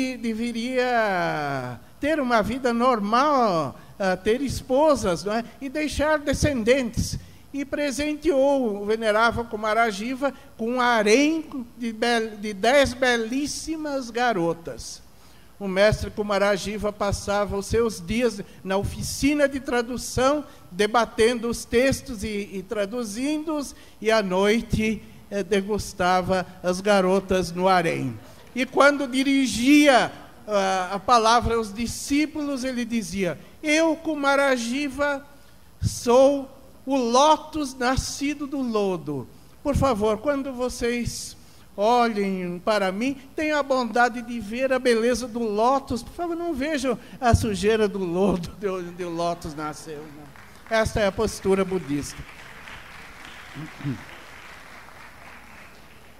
deveria ter uma vida normal, ter esposas, não é? E deixar descendentes. E presenteou o venerável Kumarajiva com um harém de 10 belíssimas garotas. O mestre Kumarajiva passava os seus dias na oficina de tradução, debatendo os textos e traduzindo-os, e à noite degustava as garotas no harém. E quando dirigia a palavra aos discípulos, ele dizia: eu, Kumarajiva, sou o lótus nascido do lodo. Por favor, quando vocês olhem para mim, tenham a bondade de ver a beleza do lótus. Por favor, não vejam a sujeira do lodo de onde o lótus nasceu. Não. Esta é a postura budista.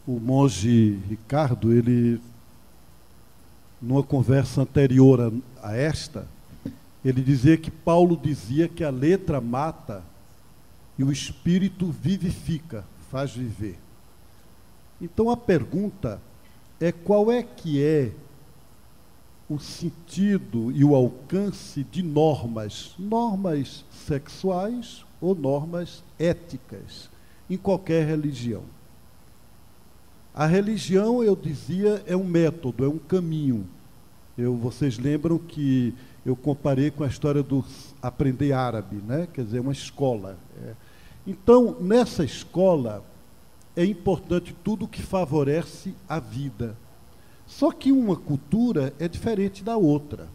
O monge Ricardo, ele, numa conversa anterior a esta, ele dizia que Paulo dizia que a letra mata e o espírito vivifica, faz viver. Então a pergunta é qual é que é o sentido e o alcance de normas sexuais ou normas éticas em qualquer religião. A religião, eu dizia, é um método, é um caminho. Vocês lembram que eu comparei com a história do aprender árabe, né? Quer dizer, uma escola. Então, nessa escola, é importante tudo que favorece a vida. Só que uma cultura é diferente da outra.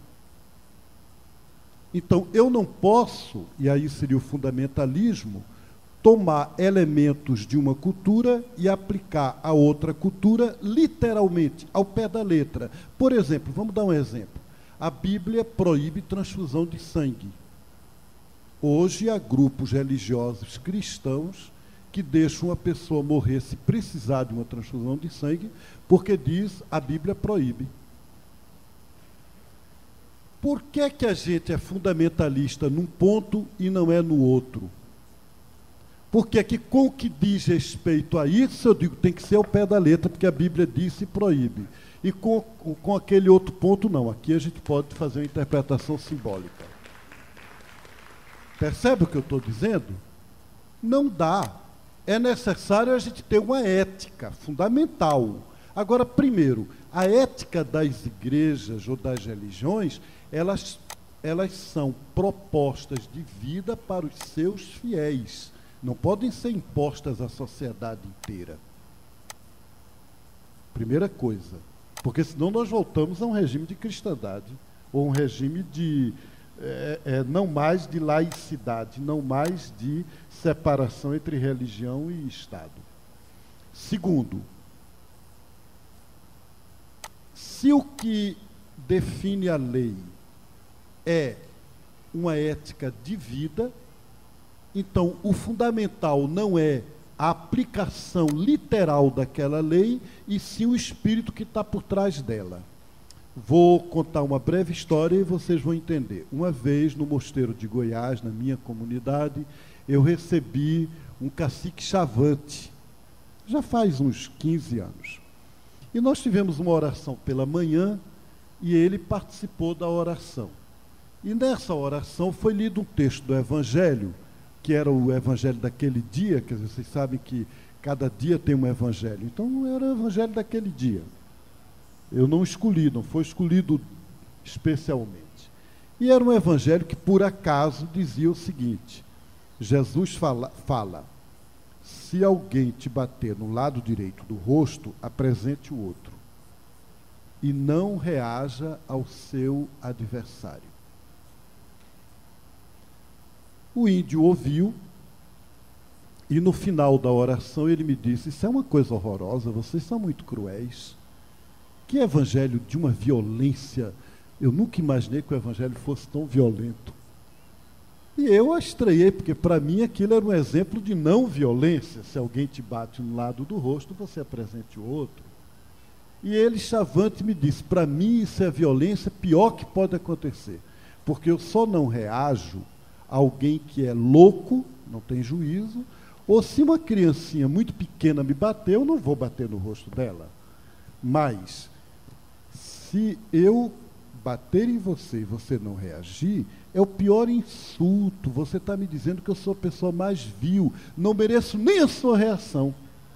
Então, eu não posso, e aí seria o fundamentalismo, tomar elementos de uma cultura e aplicar a outra cultura literalmente, ao pé da letra. Por exemplo, vamos dar um exemplo. A Bíblia proíbe transfusão de sangue. Hoje há grupos religiosos cristãos que deixam uma pessoa morrer se precisar de uma transfusão de sangue, porque diz a Bíblia proíbe. Por que que a gente é fundamentalista num ponto e não é no outro? Porque que com o que diz respeito a isso, eu digo, tem que ser ao pé da letra, porque a Bíblia diz e proíbe. E com aquele outro ponto, não. Aqui a gente pode fazer uma interpretação simbólica. Percebe o que eu estou dizendo? Não dá. É necessário a gente ter uma ética fundamental. Agora, primeiro, a ética das igrejas ou das religiões, elas são propostas de vida para os seus fiéis. Não podem ser impostas à sociedade inteira. Primeira coisa. Porque senão nós voltamos a um regime de cristandade, ou um regime de não mais de laicidade, não mais de separação entre religião e Estado. Segundo, se o que define a lei é uma ética de vida, então o fundamental não é a aplicação literal daquela lei, e sim o espírito que está por trás dela. Vou contar uma breve história e vocês vão entender. Uma vez, no mosteiro de Goiás, na minha comunidade, eu recebi um cacique Chavante, já faz uns 15 anos. E nós tivemos uma oração pela manhã, e ele participou da oração. E nessa oração foi lido um texto do Evangelho, que era o Evangelho daquele dia, quer dizer, vocês sabem que cada dia tem um Evangelho. Então, era o Evangelho daquele dia. Eu não escolhi, não foi escolhido especialmente. E era um Evangelho que, por acaso, dizia o seguinte: Jesus fala, se alguém te bater no lado direito do rosto, apresente o outro. E não reaja ao seu adversário. O índio ouviu, e no final da oração ele me disse: isso é uma coisa horrorosa, vocês são muito cruéis. Que evangelho de uma violência! Eu nunca imaginei que o evangelho fosse tão violento. E eu a estranhei, porque para mim aquilo era um exemplo de não violência. Se alguém te bate no lado do rosto, você apresente o outro. E ele, Chavante, me disse: para mim isso é violência pior que pode acontecer, porque eu só não reajo a alguém que é louco, não tem juízo, ou se uma criancinha muito pequena me bater, eu não vou bater no rosto dela. Mas, se eu bater em você e você não reagir, é o pior insulto. Você está me dizendo que eu sou a pessoa mais vil, não mereço nem a sua reação.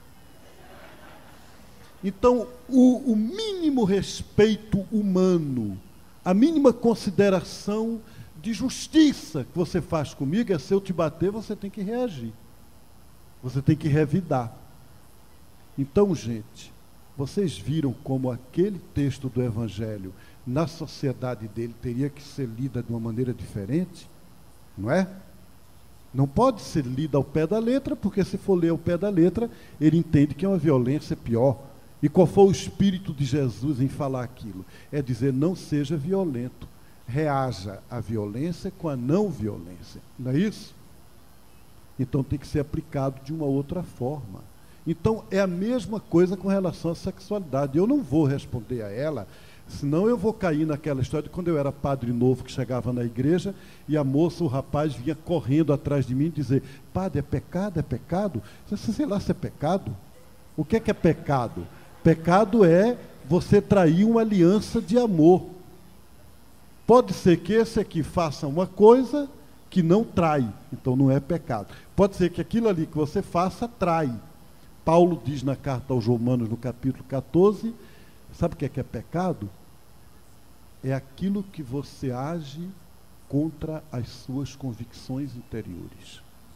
Então, o mínimo respeito humano, a mínima consideração de justiça que você faz comigo é: se eu te bater, você tem que reagir. Você tem que revidar. Então, gente, vocês viram como aquele texto do Evangelho, na sociedade dele, teria que ser lida de uma maneira diferente? Não é? Não pode ser lida ao pé da letra, porque se for ler ao pé da letra, ele entende que é uma violência pior. E qual foi o espírito de Jesus em falar aquilo? É dizer: não seja violento. Reaja à violência com a não violência. Não é isso? Então tem que ser aplicado de uma outra forma. Então, é a mesma coisa com relação à sexualidade. Eu não vou responder a ela, senão eu vou cair naquela história de quando eu era padre novo, que chegava na igreja, e a moça, o rapaz, vinha correndo atrás de mim e dizer: padre, é pecado, é pecado? Sei lá se é pecado. O que é pecado? Pecado é você trair uma aliança de amor. Pode ser que esse aqui faça uma coisa que não trai, então não é pecado. Pode ser que aquilo ali que você faça, trai. Paulo diz na carta aos Romanos, no capítulo 14, sabe o que é pecado? É aquilo que você age contra as suas convicções interiores.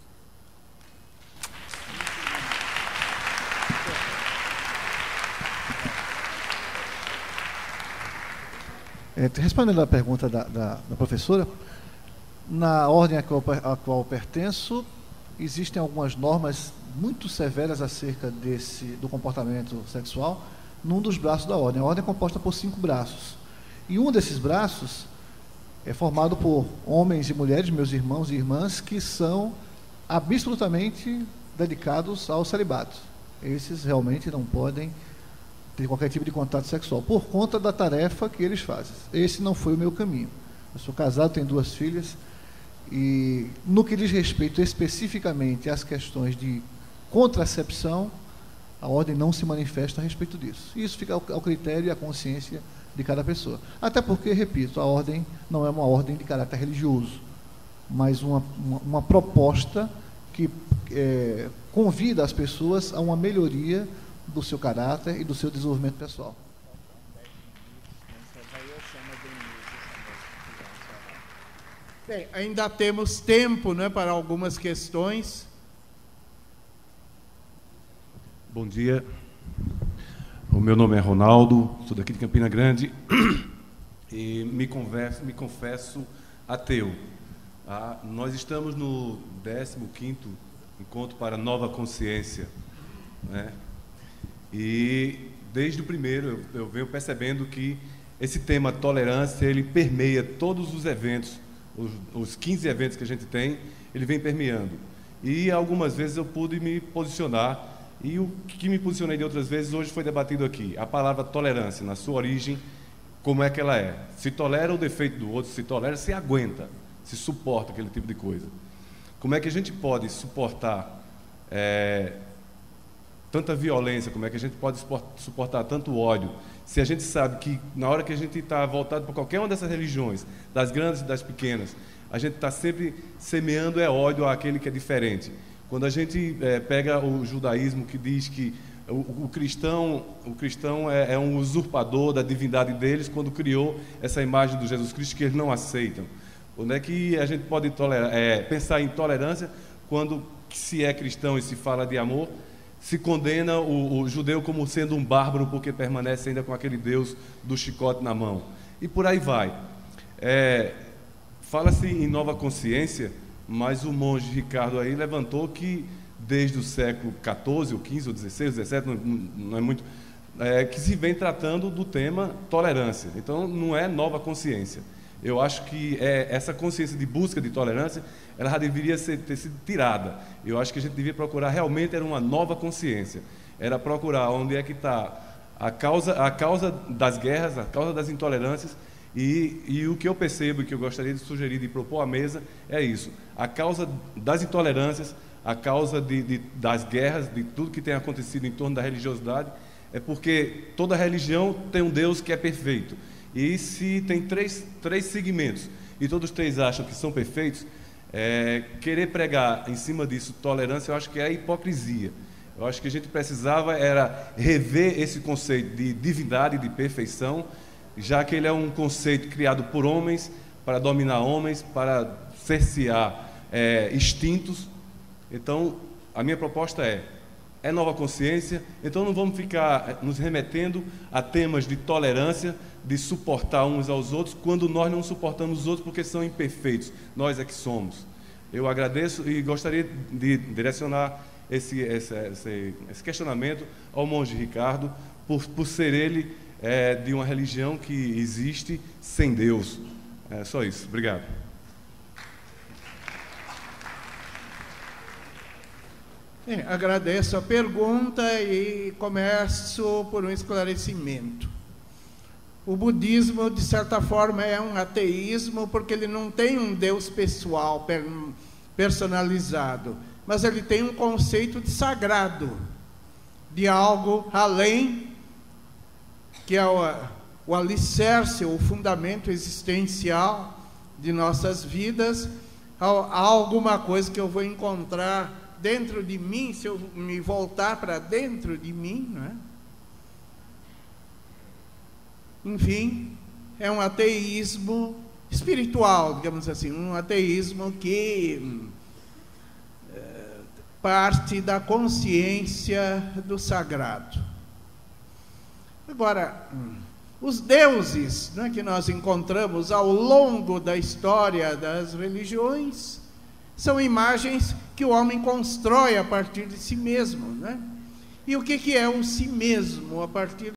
Respondendo à pergunta da professora, na ordem a qual pertenço, existem algumas normas muito severas acerca do comportamento sexual num dos braços da ordem. A ordem é composta por 5 braços. E um desses braços é formado por homens e mulheres, meus irmãos e irmãs, que são absolutamente dedicados ao celibato. Esses realmente não podem ter qualquer tipo de contato sexual, por conta da tarefa que eles fazem. Esse não foi o meu caminho. Eu sou casado, tenho 2 filhas, e no que diz respeito especificamente às questões de contracepção, a ordem não se manifesta a respeito disso. Isso fica ao critério e à consciência de cada pessoa. Até porque, repito, a ordem não é uma ordem de caráter religioso, mas uma proposta que convida as pessoas a uma melhoria do seu caráter e do seu desenvolvimento pessoal. Bem, ainda temos tempo, né, para algumas questões. Bom dia. O meu nome é Ronaldo, sou daqui de Campina Grande e me confesso ateu. Nós estamos no 15º Encontro para a Nova Consciência, né? E desde o primeiro eu venho percebendo que esse tema tolerância, ele permeia todos os eventos, os 15 eventos que a gente tem, ele vem permeando. E algumas vezes eu pude me posicionar, e o que me posicionei de outras vezes hoje foi debatido aqui. A palavra tolerância, na sua origem, como é que ela é? Se tolera o defeito do outro, se tolera, se aguenta, se suporta aquele tipo de coisa. Como é que a gente pode suportar tanta violência, como é que a gente pode suportar tanto ódio, se a gente sabe que na hora que a gente está voltado para qualquer uma dessas religiões, das grandes e das pequenas, a gente está sempre semeando ódio àquele que é diferente. Quando a gente pega o judaísmo, que diz que o cristão é um usurpador da divindade deles quando criou essa imagem do Jesus Cristo que eles não aceitam. Onde é que a gente pode pensar em tolerância quando, se é cristão e se fala de amor, se condena o judeu como sendo um bárbaro porque permanece ainda com aquele Deus do chicote na mão? E por aí vai. Fala-se em nova consciência, mas o monge Ricardo aí levantou que desde o século XIV, ou XV, ou XVI, ou XVII, não é muito, que se vem tratando do tema tolerância. Então, não é nova consciência. Eu acho que essa consciência de busca de tolerância, ela já deveria ter sido tirada. Eu acho que a gente devia procurar realmente era uma nova consciência. Era procurar onde é que está a causa das guerras, a causa das intolerâncias, e o que eu percebo e que eu gostaria de sugerir, de propor à mesa, é isso. A causa das intolerâncias, a causa das guerras, de tudo que tem acontecido em torno da religiosidade, é porque toda religião tem um Deus que é perfeito. E se tem três segmentos, e todos 3 acham que são perfeitos, querer pregar em cima disso tolerância, eu acho que é hipocrisia. Eu acho que a gente precisava era rever esse conceito de divindade, de perfeição, já que ele é um conceito criado por homens, para dominar homens, para cercear instintos. Então, a minha proposta é nova consciência, então não vamos ficar nos remetendo a temas de tolerância, de suportar uns aos outros, quando nós não suportamos os outros porque são imperfeitos, nós é que somos. Eu agradeço e gostaria de direcionar esse questionamento ao monge Ricardo, por ser ele de uma religião que existe sem Deus. É só isso. Obrigado. Agradeço a pergunta e começo por um esclarecimento. O budismo, de certa forma, é um ateísmo porque ele não tem um Deus pessoal, personalizado, mas ele tem um conceito de sagrado, de algo além, que é o alicerce, o fundamento existencial de nossas vidas, há alguma coisa que eu vou encontrar dentro de mim, se eu me voltar para dentro de mim, não é? Enfim, é um ateísmo espiritual, digamos assim, um ateísmo que parte da consciência do sagrado. Agora, os deuses, né, que nós encontramos ao longo da história das religiões são imagens que o homem constrói a partir de si mesmo, né? E o que é o si mesmo a partir